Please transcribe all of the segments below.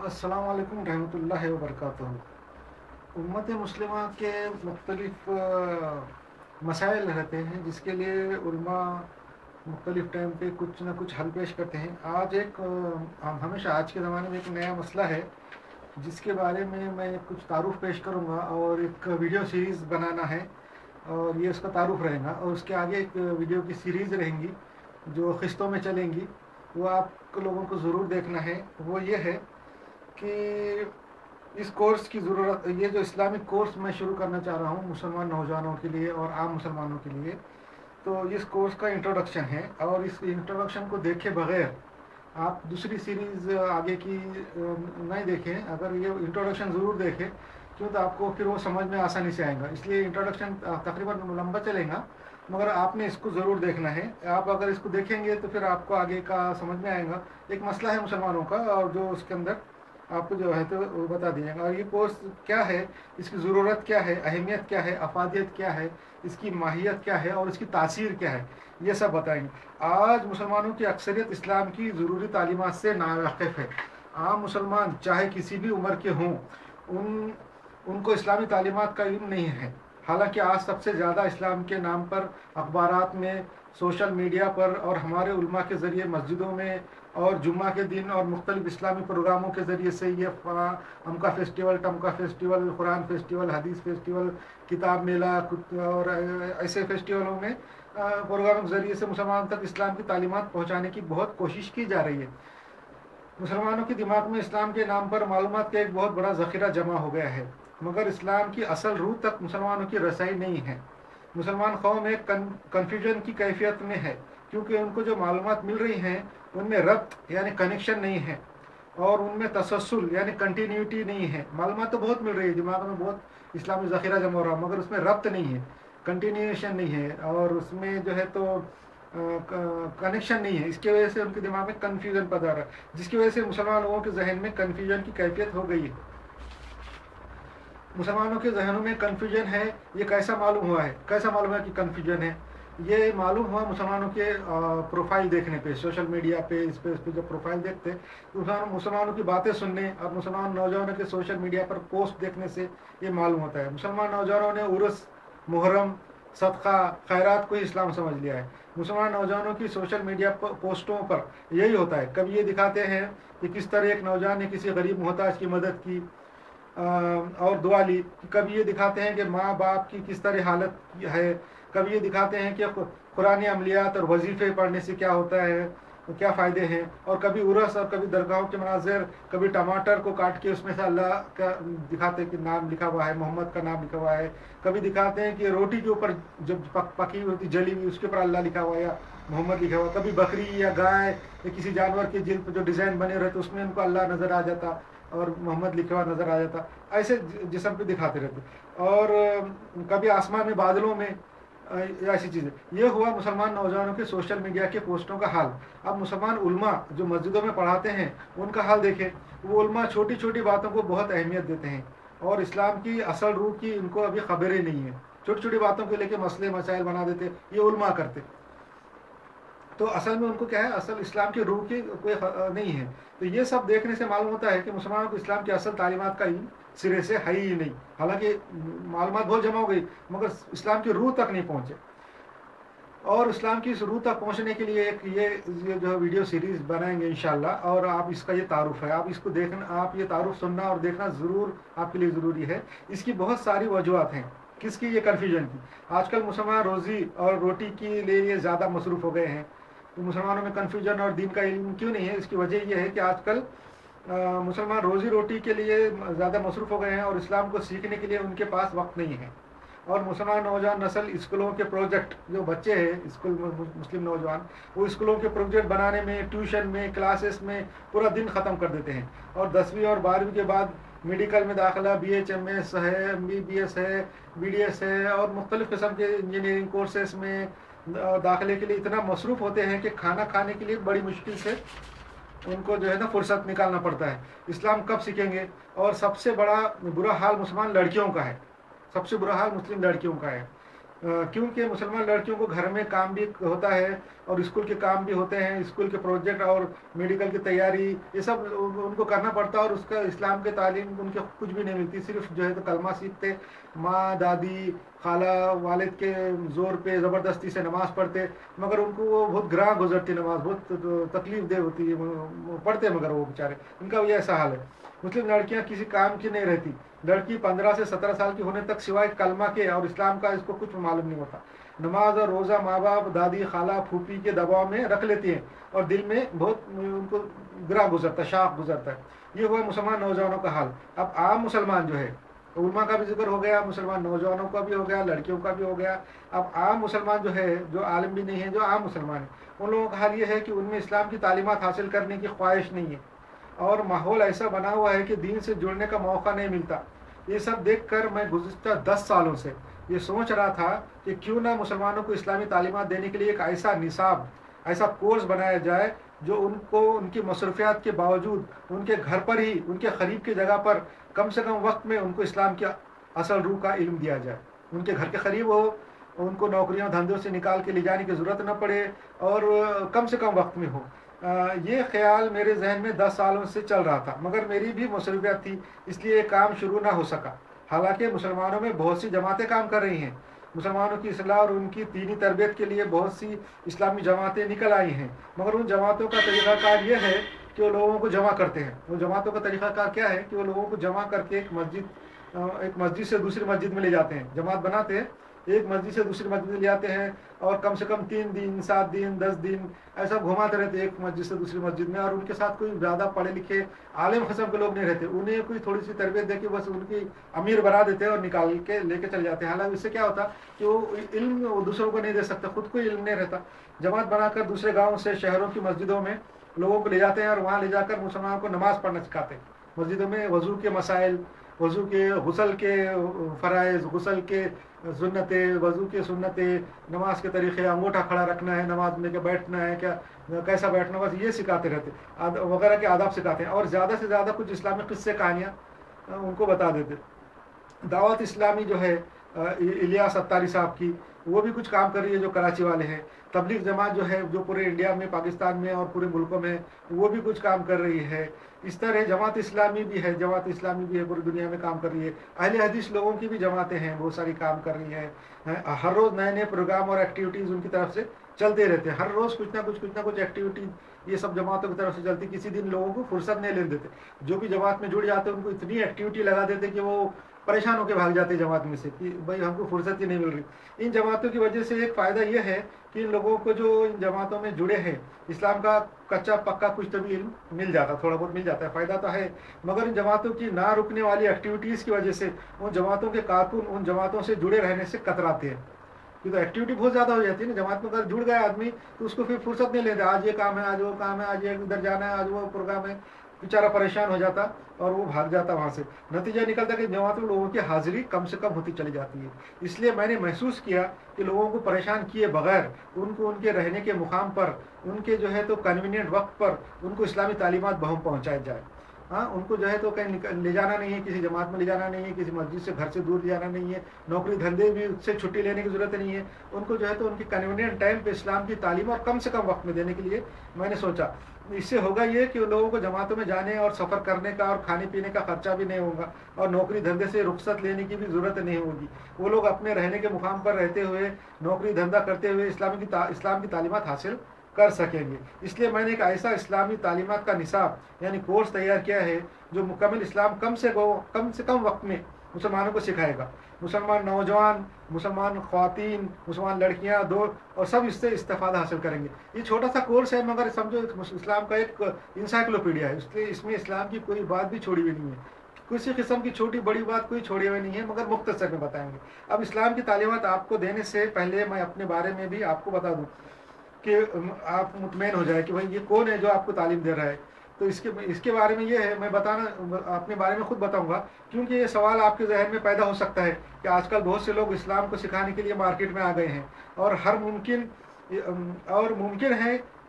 अस्सलाम वालेकुम रहमतुल्लाहि व बरकातहू। उम्मत मुस्लिमा के मुख्तलिफ मसाइल रहते हैं जिसके लिए उलमा मुख्तलिफ टाइम पे कुछ ना कुछ हल पेश करते हैं। आज एक हमेशा आज के ज़माने में एक नया मसला है जिसके बारे में मैं कुछ तारुफ पेश करूँगा और एक वीडियो सीरीज़ बनाना है और ये उसका तारुफ रहेगा और उसके आगे एक वीडियो की सीरीज़ रहेंगी जो क़िस्तों में चलेंगी। वो आप लोगों को ज़रूर देखना है। वो ये है कि इस कोर्स की ज़रूरत, ये जो इस्लामिक कोर्स मैं शुरू करना चाह रहा हूँ मुसलमान नौजवानों के लिए और आम मुसलमानों के लिए, तो इस कोर्स का इंट्रोडक्शन है और इस इंट्रोडक्शन को देखे बगैर आप दूसरी सीरीज़ आगे की नहीं देखें। अगर ये इंट्रोडक्शन ज़रूर देखें क्यों, तो आपको फिर वो समझ में आसानी से आएगा। इसलिए इंट्रोडक्शन तकरीबन लंबा चलेगा मगर आपने इसको ज़रूर देखना है। आप अगर इसको देखेंगे तो फिर आपको आगे का समझ में आएगा। एक मसला है मुसलमानों का और जो उसके अंदर आपको जो है तो वो बता दिएगा। और ये कोर्स क्या है, इसकी ज़रूरत क्या है, अहमियत क्या है, अफादियत क्या है, इसकी माहियत क्या है और इसकी तासीर क्या है, ये सब बताएंगे। आज मुसलमानों की अक्सरियत इस्लाम की ज़रूरी तालीमात से नावाकिफ़ है। आम मुसलमान चाहे किसी भी उम्र के हों, उनको इस्लामी तालीमात का इल्म नहीं है। हालांकि आज सबसे ज़्यादा इस्लाम के नाम पर अखबारात में, सोशल मीडिया पर और हमारे उलमा के ज़रिए मस्जिदों में और जुम्मा के दिन और मुख्तलिफ इस्लामी प्रोग्रामों के ज़रिए से ये अमका फेस्टिवल, टमका फेस्टिवल, कुरान फेस्टिवल, हदीस फेस्टिवल, किताब मेला और ऐसे फेस्टिवलों में प्रोग्राम के ज़रिए से मुसलमानों तक इस्लाम की तालीमात पहुँचाने की बहुत कोशिश की जा रही है। मुसलमानों के दिमाग में इस्लाम के नाम पर मालूमात का एक बहुत बड़ा ज़ख़ीरा जमा हो गया है मगर इस्लाम की असल रूह तक मुसलमानों की रसाई नहीं है। मुसलमान कौम एक कन्फ्यूजन की कैफियत में है क्योंकि उनको जो मालूमात मिल रही हैं उनमें रब्त यानी कनेक्शन नहीं है और उनमें तसलसल यानी कंटिन्यूटी नहीं है। मालूमात तो बहुत मिल रही है, दिमाग में बहुत इस्लामी ज़ख़ीरा जमा हो रहा है मगर उसमें रब्त नहीं है, कंटिन्यूएशन नहीं है और उसमें जो है तो कनेक्शन नहीं है। इसकी वजह से उनके दिमाग में कन्फ्यूजन पैदा हो रहा है जिसकी वजह से मुसलमान लोगों के जहन में कन्फ्यूजन की कैफियत हो गई है। मुसलमानों के जहनों में कन्फ्यूजन है, ये कैसा मालूम हुआ है, कैसा मालूम है कि कन्फ्यूजन है? ये मालूम हुआ मुसलमानों के प्रोफाइल देखने पे, सोशल मीडिया पे, इस पे जब प्रोफाइल देखते तो मुसलमानों की बातें सुनने और मुसलमान नौजवानों के सोशल मीडिया पर पोस्ट देखने से ये मालूम होता है। मुसलमान नौजवानों ने उर्स, मुहर्रम, सदका, खैरात को ही इस्लाम समझ लिया है। मुसलमान नौजवानों की सोशल मीडिया पोस्टों पर यही होता है। कभी ये दिखाते हैं कि किस तरह एक नौजवान ने किसी गरीब मोहताज की मदद की और दुआ ली, कभी ये दिखाते हैं कि माँ बाप की किस तरह हालत है, कभी ये दिखाते हैं कि कुरानी अमलियात और वजीफ़े पढ़ने से क्या होता है, क्या फ़ायदे हैं, और कभी उरस और कभी दरगाहों के मनाज़िर, कभी टमाटर को काट के उसमें से अल्लाह का दिखाते हैं कि नाम लिखा हुआ है, मोहम्मद का नाम लिखा हुआ है। कभी दिखाते हैं कि रोटी के ऊपर जब पकी होती जली हुई उसके ऊपर अल्लाह लिखा हुआ है या मोहम्मद लिखा हुआ। कभी बकरी या गाय या किसी जानवर के जिल्द पर जो डिज़ाइन बने रहते उसमें उनको अल्लाह नज़र आ जाता और मोहम्मद लिखा हुआ नज़र आ जाता। ऐसे जिस्म पे दिखाते रहते। और कभी आसमान में बादलों में ऐसी चीज़ें। ये हुआ मुसलमान नौजवानों के सोशल मीडिया के पोस्टों का हाल। अब मुसलमान उल्मा जो मस्जिदों में पढ़ाते हैं उनका हाल देखें। वो उल्मा छोटी छोटी बातों को बहुत अहमियत देते हैं और इस्लाम की असल रूह की इनको अभी खबरें नहीं है। छोटी छोटी बातों को लेकर मसले मसाइल बना देते, ये उल्मा करते। तो असल में उनको क्या है, असल इस्लाम की रूह की कोई नहीं है। तो ये सब देखने से मालूम होता है कि मुसलमानों को इस्लाम की असल तालीमात का सिरे से है ही नहीं। हालांकि मालूमात बहुत जमा हो गई मगर इस्लाम की रूह तक नहीं पहुँचे। और इस्लाम की इस रूह तक पहुँचने के लिए एक ये जो वीडियो सीरीज़ बनाएंगे इंशाल्लाह। और आप इसका ये तारुफ है, आप इसको देखना, आप ये तारुफ सुनना और देखना ज़रूर आपके लिए ज़रूरी है। इसकी बहुत सारी वजूहत हैं किसकी, ये कन्फ्यूजन की। आजकल मुसलमान रोज़ी और रोटी के लिए ज़्यादा मसरूफ़ हो गए हैं। तो मुसलमानों में कन्फ्यूजन और दीन का इल्म क्यों नहीं है, इसकी वजह यह है कि आजकल मुसलमान रोज़ी रोटी के लिए ज़्यादा मसरूफ़ हो गए हैं और इस्लाम को सीखने के लिए उनके पास वक्त नहीं है। और मुसलमान नौजवान नस्ल स्कूलों के प्रोजेक्ट, जो बच्चे हैं स्कूल मुस्लिम नौजवान, वो स्कूलों के प्रोजेक्ट बनाने में, ट्यूशन में, क्लासेस में पूरा दिन ख़त्म कर देते हैं। और 10वीं और 12वीं के बाद मेडिकल में दाखिला, BHMS है, MBBS है, BDS है और मुख्तलिफ़ किस्म के इंजीनियरिंग कोर्सेस में दाखिले के लिए इतना मसरूफ़ होते हैं कि खाना खाने के लिए बड़ी मुश्किल से उनको जो है ना फुर्सत निकालना पड़ता है। इस्लाम कब सीखेंगे? और सबसे बड़ा बुरा हाल मुसलमान लड़कियों का है, सबसे बुरा हाल मुस्लिम लड़कियों का है। کیونکہ مسلمان لڑکیوں کو گھر میں کام بھی ہوتا ہے اور اسکول کے کام بھی ہوتے ہیں، اسکول کے پروجیکٹ اور میڈیکل کی تیاری، یہ سب ان کو کرنا پڑتا ہے، اور اس کا اسلام کے تعلیم ان کے کچھ بھی نہیں ملتی، صرف جو ہے تو کلمہ سیکھتے، ماں دادی خالہ والد کے زور پہ زبردستی سے نماز پڑھتے، مگر ان کو وہ بہت گراں گزرتی نماز، بہت تکلیف دہ ہوتی ہے، پڑھتے مگر وہ بیچارے، ان کا بھی ایسا حال ہے۔ مسلم لڑکیاں کسی کام کی نہیں رہتی، لڑکی 15 سے 17 سال کی ہونے تک سوائے کلمہ کے اور اسلام کا اس کو کچھ معلوم نہیں ہوتا، نماز اور روزہ ماں باپ دادی خالہ پھوپھی کے دباؤ میں رکھ لیتی ہیں، اور دل میں بہت ان کو گراں گزرتا ہے، شاق گزرتا ہے۔ یہ ہوا مسلمان نوجوانوں کا حال۔ اب عام مسلمان جو ہے، علماء کا بھی ذکر ہو گیا، مسلمان نوجوانوں کا بھی ہو گیا، لڑکیوں کا بھی ہو گیا، اب عام مسلمان جو ہے، جو عالم بھی نہیں ہے، جو عام مسلمان ہیں، ان لوگوں کا حال یہ ہے کہ ان میں اسلام کی تعلیمات حاصل کرنے کی خواہش نہیں ہے، اور ماحول ایسا بنا ہوا ہے کہ دین سے جڑنے کا موقع نہیں ملتا۔ یہ سب دیکھ کر میں گزشتہ 10 سالوں سے یہ سوچ رہا تھا کہ کیوں نہ مسلمانوں کو اسلامی تعلیمات دینے کے لیے ایک ایسا نصاب، ایسا کورس بنایا جائے جو ان کو ان کی مصروفیات کے باوجود ان کے گھر پر ہی، ان کے قریب کی جگہ پر کم سے کم وقت میں ان کو اسلام کی اصل روح کا علم دیا جائے، ان کے گھر کے قریب ہو، ان کو نوکریوں دھندوں سے نکال کے لے جانے کی ضرورت نہ پڑے، اور کم سے کم وقت میں ہو۔ یہ خیال میرے ذہن میں 10 سالوں سے چل رہا تھا، مگر میری بھی مصروفیات تھی، اس لیے یہ کام شروع نہ ہو سکا۔ حالانکہ مسلمانوں میں بہت سی جماعتیں کام کر رہی ہیں، مسلمانوں کی اصلاح اور ان کی دینی تربیت کے لیے بہت سی اسلامی جماعتیں نکل آئی ہیں، مگر ان جماعتوں کا طریقہ کار یہ ہے کہ وہ لوگوں کو جمع کرتے ہیں۔ وہ جماعتوں کا طریقہ کار کیا ہے کہ وہ لوگوں کو جمع کر کے ایک مسجد سے دوسری مسجد میں لے جاتے ہیں، جماعت بناتے ہیں، ایک مسجد سے دوسری مسجد میں لے جاتے ہیں، اور کم سے کم 3 دن 7 دن 10 دن ایسا گھماتے رہتے ایک مسجد سے دوسری مسجد میں، اور ان کے ساتھ کوئی زیادہ پڑھے لکھے عالم قسم کے لوگ نہیں رہتے، انہیں کوئی تھوڑی سی تربیت دے کے بس ان کی امیر بنا دیتے ہیں اور نکال کے لے کے چل جاتے ہیں۔ حالانکہ اس سے کیا ہوتا کہ وہ علم وہ دوسروں کو نہیں دے سکتا، خود کو علم نہیں رہتا۔ جماعت بنا کر دوسرے گاؤں سے شہروں کی مسجدوں میں لوگوں کو لے جاتے ہیں، اور وہاں لے جا کر مسلمانوں کو نماز پڑھنا سکھاتے ہیں، مسجدوں میں وضو کے مسائل، وضو کے غسل کے فرائض، غسل کے سنتیں، وضو کی سنتیں، نماز کے طریقے، انگوٹھا کھڑا رکھنا ہے نماز میں، کہ بیٹھنا ہے کیا، کیسا بیٹھنا، بس یہ سکھاتے رہتے وغیرہ کے آداب سکھاتے ہیں، اور زیادہ سے زیادہ کچھ اسلامی قصے کہانیاں ان کو بتا دیتے۔ دعوت اسلامی جو ہے الیاس اتاری صاحب کی، وہ بھی کچھ کام کر رہی ہے، جو کراچی والے ہیں۔ تبلیغ جماعت جو ہے، جو پورے انڈیا میں، پاکستان میں اور پورے ملکوں میں، وہ بھی کچھ کام کر رہی ہے۔ اس طرح جماعت اسلامی بھی ہے، جماعت اسلامی بھی ہے، پوری دنیا میں کام کر رہی ہے۔ اہل حدیث لوگوں کی بھی جماعتیں ہیں، بہت ساری کام کر رہی ہیں۔ ہر روز نئے نئے پروگرام اور ایکٹیویٹیز ان کی طرف سے چلتے رہتے ہیں، ہر روز کچھ نہ کچھ ایکٹیویٹی یہ سب جماعتوں کی طرف سے چلتی، کسی دن لوگوں کو فرصت نہیں لینے دیتے۔ جو بھی جماعت میں جڑ جاتے ہیں ان کو اتنی ایکٹیویٹی لگا دیتے کہ وہ پریشان ہو کے بھاگ جاتے جماعت میں سے، کہ بھائی ہم کو فرصت ہی نہیں مل رہی۔ ان جماعتوں کی وجہ سے ایک فائدہ یہ ہے کہ ان لوگوں کو جو ان جماعتوں میں جڑے ہیں، اسلام کا کچا پکا کچھ تو بھی علم مل جاتا، تھوڑا بہت مل جاتا ہے، فائدہ تو ہے، مگر ان جماعتوں کی نہ رکنے والی ایکٹیویٹیز کی وجہ سے ان جماعتوں کے کارکن ان جماعتوں سے جڑے رہنے سے کتراتے ہیں۔ یہ تو ایکٹیویٹی بہت زیادہ ہو جاتی ہے نا، جماعت میں اگر جڑ گیا آدمی تو اس کو پھر فرصت نہیں لیتے، آج یہ کام ہے، آج وہ کام ہے، آج یہ ادھر جانا ہے، آج وہ پروگرام ہے، بیچارہ پریشان ہو جاتا اور وہ بھاگ جاتا وہاں سے۔ نتیجہ نکلتا کہ جماعت میں لوگوں کی حاضری کم سے کم ہوتی چلی جاتی ہے۔ اس لیے میں نے محسوس کیا کہ لوگوں کو پریشان کیے بغیر ان کو ان کے رہنے کے مقام پر، ان کے جو ہے تو کنوینئنٹ وقت پر ان کو اسلامی تعلیمات بہم پہنچائی جائے۔ ہاں، ان کو جو ہے تو کہیں لے جانا نہیں ہے، کسی جماعت میں لے جانا نہیں ہے، کسی مسجد سے گھر سے دور لے جانا نہیں ہے، نوکری دھندے بھی اس سے چھٹی لینے کی ضرورت نہیں ہے، ان کو جو ہے تو ان کی کنوینئنٹ ٹائم پہ اسلام کی تعلیم اور کم سے کم وقت میں دینے کے لیے میں نے سوچا۔ اس سے ہوگا یہ کہ لوگوں کو جماعتوں میں جانے اور سفر کرنے کا اور کھانے پینے کا خرچہ بھی نہیں ہوگا، اور نوکری دھندے سے رخصت لینے کی بھی ضرورت نہیں ہوگی۔ وہ لوگ اپنے رہنے کے مقام پر رہتے ہوئے، نوکری دھندا کرتے ہوئے اسلام کی تعلیمات حاصل کر سکیں گے۔ اس لیے میں نے ایک ایسا اسلامی تعلیمات کا نصاب یعنی کورس تیار کیا ہے جو مکمل اسلام کم سے کم وقت میں مسلمانوں کو سکھائے گا۔ مسلمان نوجوان، مسلمان خواتین، مسلمان لڑکیاں دو اور سب اس سے استفادہ حاصل کریں گے۔ یہ چھوٹا سا کورس ہے، مگر سمجھو اسلام کا ایک انسائکلوپیڈیا ہے، اس لیے اس میں اسلام کی کوئی بات بھی چھوڑی ہوئی نہیں ہے، کسی قسم کی چھوٹی بڑی بات کوئی چھوڑی ہوئی نہیں ہے، مگر مختصر میں بتائیں گے۔ اب اسلام کی تعلیمات آپ کو دینے سے پہلے میں اپنے بارے میں بھی آپ کو بتا دوں کہ آپ مطمئن ہو جائے کہ بھائی یہ کون ہے جو آپ کو تعلیم دے رہا ہے۔ تو اس کے بارے میں یہ ہے، میں اپنے بارے میں خود بتاؤں گا، کیونکہ یہ سوال آپ کے ذہن میں پیدا ہو سکتا ہے کہ آج کل بہت سے لوگ اسلام کو سکھانے کے لیے مارکیٹ میں آ گئے ہیں، اور ممکن ہے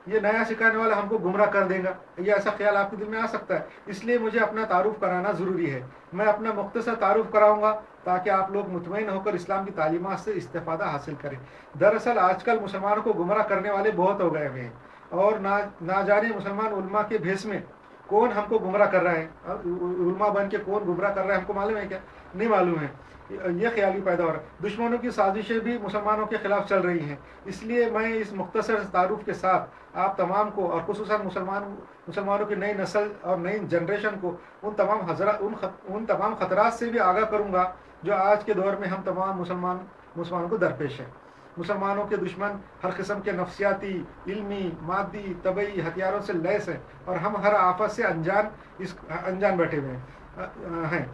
یہ نیا سکھانے والا ہم کو گمراہ کر دے گا، یہ ایسا خیال آپ کے دل میں آ سکتا ہے. اس لیے مجھے اپنا تعارف کرانا ضروری ہے. میں اپنا مختصر تعارف کراؤں گا تاکہ آپ لوگ مطمئن ہو کر اسلام کی تعلیمات سے استفادہ حاصل کریں. دراصل آج کل مسلمانوں کو گمراہ کرنے والے بہت ہو گئے ہوئے ہیں، اور نہ جانے مسلمان علماء کے بھیس میں کون ہم کو گمراہ کر رہا ہے. علماء بن کے کون گمراہ کر رہا ہے ہم کو معلوم ہے کیا؟ نہیں معلوم ہے. یہ خیال بھی پیدا ہو رہا ہے. دشمنوں کی سازشیں بھی مسلمانوں کے خلاف چل رہی ہیں. اس لیے میں اس مختصر تعارف کے ساتھ آپ تمام کو، اور خصوصاً مسلمانوں کی نئی نسل اور نئی جنریشن کو ان تمام خطرات سے بھی آگاہ کروں گا جو آج کے دور میں ہم تمام مسلمانوں کو درپیش ہیں. مسلمانوں کے دشمن ہر قسم کے نفسیاتی، علمی، مادی، طبعی ہتھیاروں سے لیس ہیں، اور ہم ہر آفت سے انجان بیٹھے ہوئے ہیں.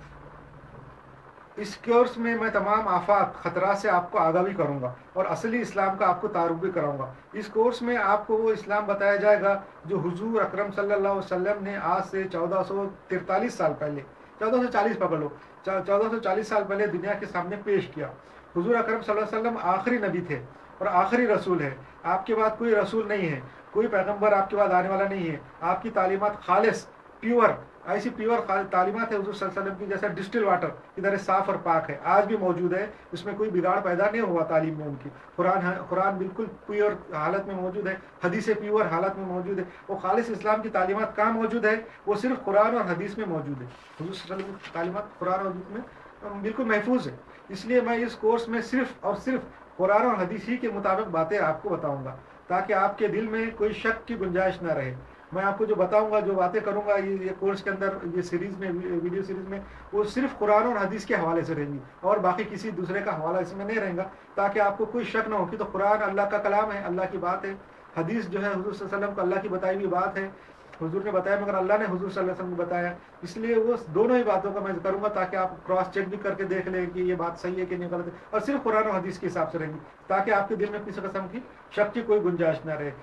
اس کورس میں تمام آفات خطرات سے آپ کو آگاہ بھی کروں گا، اور اصلی اسلام کا آپ کو تعارف بھی کراؤں گا. اس کورس میں آپ کو وہ اسلام بتایا جائے گا جو حضور اکرم صلی اللہ علیہ وسلم نے آج سے 1443 سال پہلے، 1440 پکڑ لو، 1440 سال پہلے دنیا کے سامنے پیش کیا. حضور اکرم صلی اللہ علیہ وسلم آخری نبی تھے اور آخری رسول ہے. آپ کے بعد کوئی رسول نہیں ہے، کوئی پیغمبر آپ کے بعد آنے والا نہیں ہے. آپ کی تعلیمات خالص، پیور، ایسی پیور تعلیمات ہے حضور صلی اللہ علیہ وسلم کی، جیسا ڈسٹل واٹر کی طرح صاف اور پاک ہے، آج بھی موجود ہے. اس میں کوئی بگاڑ پیدا نہیں ہوا تعلیم میں ان کی. قرآن بالکل پیور حالت میں موجود ہے، حدیثیں پیور حالت میں موجود ہے. وہ خالص اسلام کی تعلیمات کہاں موجود ہے؟ وہ صرف قرآن اور حدیث میں موجود ہے. حضور صلی اللہ علیہ وسلم کی تعلیمات قرآن اور حدیث میں بالکل محفوظ ہے. اس لیے میں اس کورس میں صرف اور صرف قرآن اور حدیث ہی کے مطابق باتیں آپ کو بتاؤں گا، تاکہ آپ کے دل میں کوئی شک کی گنجائش نہ رہے. میں آپ کو جو بتاؤں گا، جو باتیں کروں گا یہ کورس کے اندر، یہ سیریز میں، ویڈیو سیریز میں، وہ صرف قرآن اور حدیث کے حوالے سے رہیں گی، اور باقی کسی دوسرے کا حوالہ اس میں نہیں رہے گا، تاکہ آپ کو کوئی شک نہ ہو کہ تو قرآن اللہ کا کلام ہے، اللہ کی بات ہے. حدیث جو ہے حضور صلی اللہ علیہ وسلم کو اللہ کی بتائی ہوئی بات ہے. حضور نے بتایا مگر اللہ نے حضور صلی اللہ علیہ وسلم کو بتایا. اس لیے وہ دونوں ہی باتوں کا میں کروں گا تاکہ آپ کراس چیک بھی کر کے دیکھ لیں کہ یہ بات صحیح ہے کہ نہیں غلط ہے، اور صرف قرآن و حدیث کے حساب سے رہیں گی، تاکہ آپ کے دل میں کسی قسم کی شک کی کوئی گنجائش نہ رہے.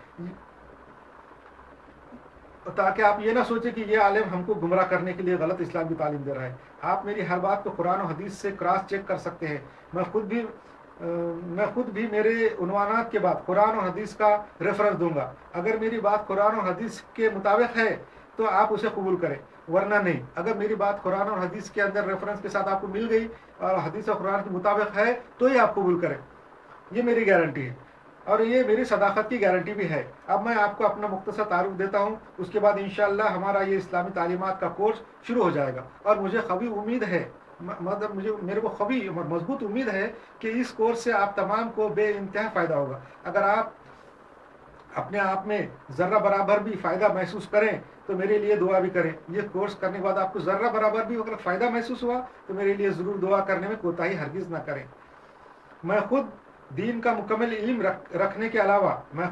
تاکہ آپ یہ نہ سوچیں کہ یہ عالم ہم کو گمراہ کرنے کے لیے غلط اسلام کی تعلیم دے رہا ہے. آپ میری ہر بات کو قرآن و حدیث سے کراس چیک کر سکتے ہیں. میں خود بھی میرے عنوانات کے بعد قرآن و حدیث کا ریفرنس دوں گا. اگر میری بات قرآن و حدیث کے مطابق ہے تو آپ اسے قبول کریں، ورنہ نہیں. اگر میری بات قرآن اور حدیث کے اندر ریفرنس کے ساتھ آپ کو مل گئی اور حدیث اور قرآن کے مطابق ہے تو ہی آپ قبول کریں. یہ میری گارنٹی ہے، اور یہ میری صداقت کی گارنٹی بھی ہے. اب میں آپ کو اپنا مختصر تعارف دیتا ہوں، اس کے بعد انشاءاللہ ہمارا یہ اسلامی تعلیمات کا کورس شروع ہو جائے گا. اور مجھے قوی امید ہے، میرے کو قوی اور مضبوط امید ہے کہ اس کورس سے آپ تمام کو بے انتہا فائدہ ہوگا. اگر آپ اپنے آپ میں ذرہ برابر بھی فائدہ محسوس کریں تو میرے لیے دعا بھی کریں. یہ کورس کرنے کے بعد آپ کو ذرہ برابر بھی اگر فائدہ محسوس ہوا تو میرے لیے ضرور دعا کرنے میں کوتاہی ہرگز نہ کریں. میں خود دین کا مکمل علم رکھنے کے علاوہ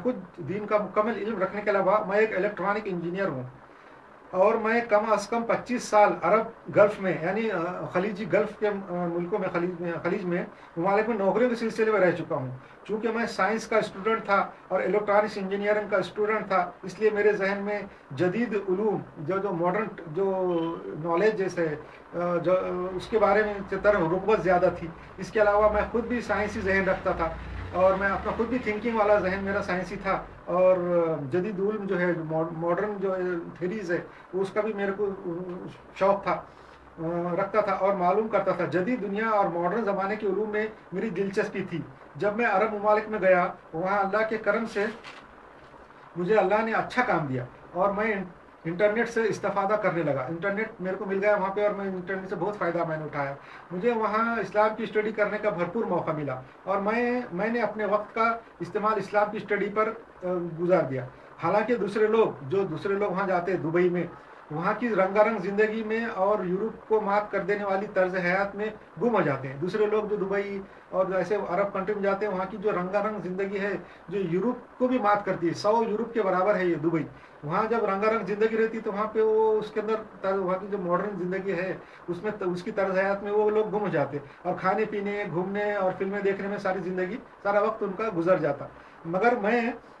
میں ایک الیکٹرانک انجینئر ہوں، اور میں کم از کم 25 سال عرب گلف میں، یعنی خلیجی گلف کے ملکوں میں، خلیج میں ممالک میں نوکریوں کے سلسلے میں رہ چکا ہوں. چونکہ میں سائنس کا اسٹوڈنٹ تھا اور الیکٹرانکس انجینئرنگ کا اسٹوڈنٹ تھا، اس لیے میرے ذہن میں جدید علوم جو ماڈرن جو نالج جیسے جو اس کے بارے میں رغبت زیادہ تھی. اس کے علاوہ میں خود بھی سائنسی ذہن رکھتا تھا، اور میں اپنا خود بھی تھنکنگ والا ذہن میرا سائنسی تھا، اور جدید علم جو ہے ماڈرن جو تھیریز ہے اس کا بھی میرے کو شوق تھا، رکھتا تھا اور معلوم کرتا تھا. جدید دنیا اور ماڈرن زمانے کے علوم میں میری دلچسپی تھی. جب میں عرب ممالک میں گیا، وہاں اللہ کے کرم سے مجھے اللہ نے اچھا کام دیا، اور میں انٹرنیٹ سے استفادہ کرنے لگا. انٹرنیٹ میرے کو مل گیا وہاں پہ، اور میں انٹرنیٹ سے بہت فائدہ میں نے اٹھایا. مجھے وہاں اسلام کی اسٹڈی کرنے کا بھرپور موقع ملا، اور میں نے اپنے وقت کا استعمال اسلام کی اسٹڈی پر گزار دیا. حالانکہ دوسرے لوگ وہاں جاتے ہیں دبئی میں، وہاں کی رنگا رنگ زندگی میں اور یورپ کو مات کر دینے والی طرز حیات میں گم ہو جاتے ہیں. دوسرے لوگ جو دبئی اور ایسے عرب کنٹری میں جاتے ہیں، وہاں کی جو رنگا رنگ زندگی ہے جو یورپ کو بھی مات کرتی ہے، 100 یورپ کے برابر ہے یہ دبئی. وہاں جب رنگا رنگ زندگی رہتی تو وہاں پہ وہ اس کے اندر وہاں کی جو ماڈرن زندگی ہے اس میں اس کی طرز حیات میں وہ لوگ گم ہو جاتے، اور کھانے پینے، گھومنے اور فلمیں دیکھنے میں سارا وقت ان کا گزر جاتا. مگر میں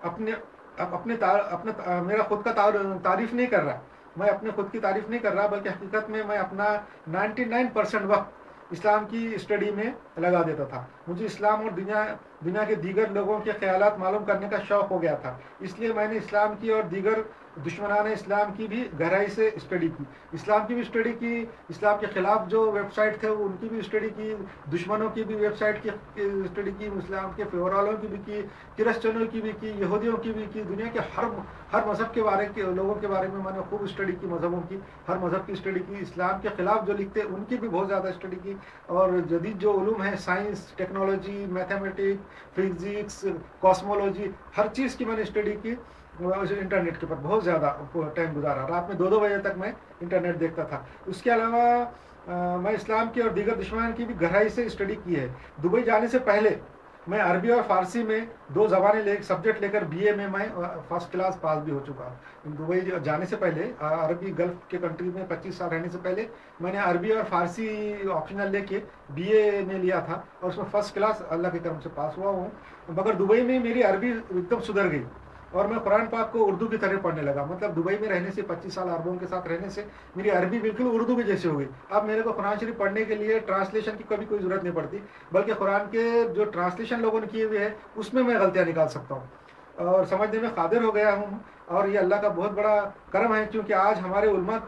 میرا خود کا تعریف نہیں کر رہا، میں اپنے خود کی تعریف نہیں کر رہا، بلکہ حقیقت میں اپنا 99% وقت اسلام کی اسٹڈی میں لگا دیتا تھا. مجھے اسلام اور دنیا کے دیگر لوگوں کے خیالات معلوم کرنے کا شوق ہو گیا تھا، اس لیے میں نے اسلام کی اور دیگر دشمنان اسلام کی بھی گہرائی سے اسٹڈی کی، اسلام کی بھی اسٹڈی کی، اسلام کے خلاف جو ویب سائٹ تھے ان کی بھی اسٹڈی کی، دشمنوں کی بھی ویب سائٹ کی اسٹڈی کی، اسلام کے فیور والوں کی بھی کی، کرسچنوں کی بھی کی، یہودیوں کی بھی کی، دنیا کے ہر مذہب کے بارے کے لوگوں کے بارے میں نے خوب اسٹڈی کی، مذہبوں کی ہر مذہب کی اسٹڈی کی، اسلام کے خلاف جو لکھتے ان کی بھی بہت زیادہ اسٹڈی کی، اور جدید جو علوم ہیں science, technology, mathematics, physics, cosmology, ہر چیز کی میں نے اسٹڈی کی، انٹرنیٹ کے اوپر بہت زیادہ ٹائم گزارا، رات میں 2 بجے تک میں انٹرنیٹ دیکھتا تھا۔ اس کے علاوہ میں اسلام کی اور دیگر دشمنان کی بھی گہرائی سے اسٹڈی کی ہے۔ دبئی جانے سے پہلے میں عربی اور فارسی میں 2 زبانیں سبجیکٹ لے کر BA میں فرسٹ کلاس پاس بھی ہو چکا ہوں۔ دبئی جانے سے پہلے عربی گلف کے کنٹری میں 25 سال رہنے سے پہلے میں نے عربی اور فارسی آپشنل لے کے BA میں لیا تھا، اور اس میں فرسٹ کلاس اللہ کے کرم سے پاس ہوا ہوں۔ مگر دبئی میں میری عربی ایک دم سدھر گئی، اور میں قرآن پاک کو اردو کی طرح پڑھنے لگا۔ مطلب دبئی میں رہنے سے 25 سال عربوں کے ساتھ رہنے سے میری عربی بالکل اردو کی جیسے ہو گئی۔ اب میرے کو قرآن شریف پڑھنے کے لیے ٹرانسلیشن کی کبھی کوئی ضرورت نہیں پڑتی، بلکہ قرآن کے جو ٹرانسلیشن لوگوں نے کیے ہوئے ہے اس میں غلطیاں نکال سکتا ہوں اور سمجھنے میں قادر ہو گیا ہوں، اور یہ اللہ کا بہت بڑا کرم ہے، کیونکہ آج ہمارے علماء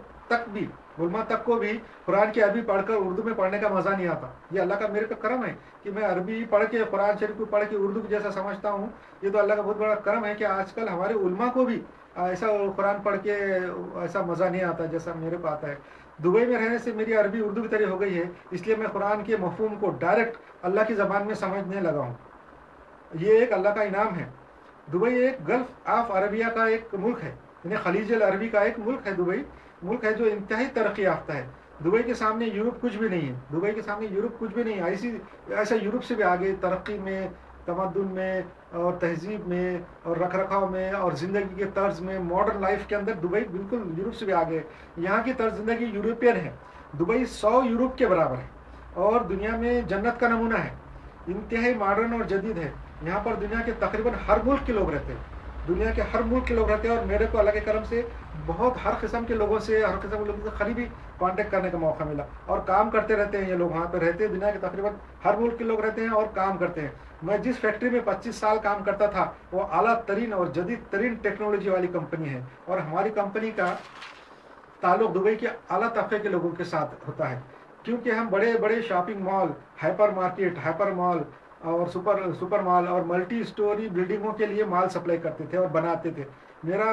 تک کو بھی قرآن کی عربی پڑھ کر اردو میں پڑھنے کا مزہ نہیں آتا۔ یہ اللہ کا میرے پہ کرم ہے کہ میں عربی پڑھ کے قرآن شریف کو پڑھ کے اردو کی جیسا سمجھتا ہوں۔ یہ تو اللہ کا بہت بڑا کرم ہے کہ آج کل ہمارے علماء کو بھی ایسا قرآن پڑھ کے ایسا مزہ نہیں آتا جیسا میرے کو آتا ہے۔ دبئی میں رہنے سے میری عربی اردو کی طرح ہو گئی ہے، اس لیے میں قرآن کے مفہوم کو ڈائریکٹ اللہ کی زبان میں سمجھنے لگا ہوں۔ یہ ایک اللہ کا انعام ہے۔ دبئی ایک گلف آف عربیہ کا ایک ملک ہے، یعنی خلیج العربی کا ایک ملک ہے۔ دبئی ملک ہے جو انتہائی ترقی یافتہ ہے۔ دبئی کے سامنے یورپ کچھ بھی نہیں ہے، دبئی کے سامنے یورپ کچھ بھی نہیں ہے، ایسا یورپ سے بھی آگے ترقی میں، تمدن میں، اور تہذیب میں، اور رکھ رکھاؤ میں، اور زندگی کے طرز میں، ماڈرن لائف کے اندر دبئی بالکل یورپ سے بھی آگے ہے۔ یہاں کی طرز زندگی یوروپین ہے۔ دبئی 100 یورپ کے برابر ہے، اور دنیا میں جنت کا نمونہ ہے، انتہائی ماڈرن اور جدید ہے۔ یہاں پر دنیا کے تقریباً ہر ملک کے لوگ رہتے ہیں، دنیا کے ہر ملک کے لوگ رہتے ہیں، اور میرے کو اللہ کے کرم سے بہت ہر قسم کے لوگوں سے قریبی کانٹیکٹ کرنے کا موقع ملا، اور کام کرتے رہتے ہیں۔ یہ لوگ وہاں پہ رہتے ہیں، دنیا کے تقریباً ہر ملک کے لوگ رہتے ہیں اور کام کرتے ہیں۔ میں جس فیکٹری میں 25 سال کام کرتا تھا وہ اعلیٰ ترین اور جدید ترین ٹیکنالوجی والی کمپنی ہے، اور ہماری کمپنی کا تعلق دبئی کے اعلیٰ طبقے کے لوگوں کے ساتھ ہوتا ہے، کیونکہ ہم بڑے بڑے shopping mall, hyper market, hyper mall اور سپر مال اور ملٹی اسٹوری بلڈنگوں کے لیے مال سپلائی کرتے تھے اور بناتے تھے۔ میرا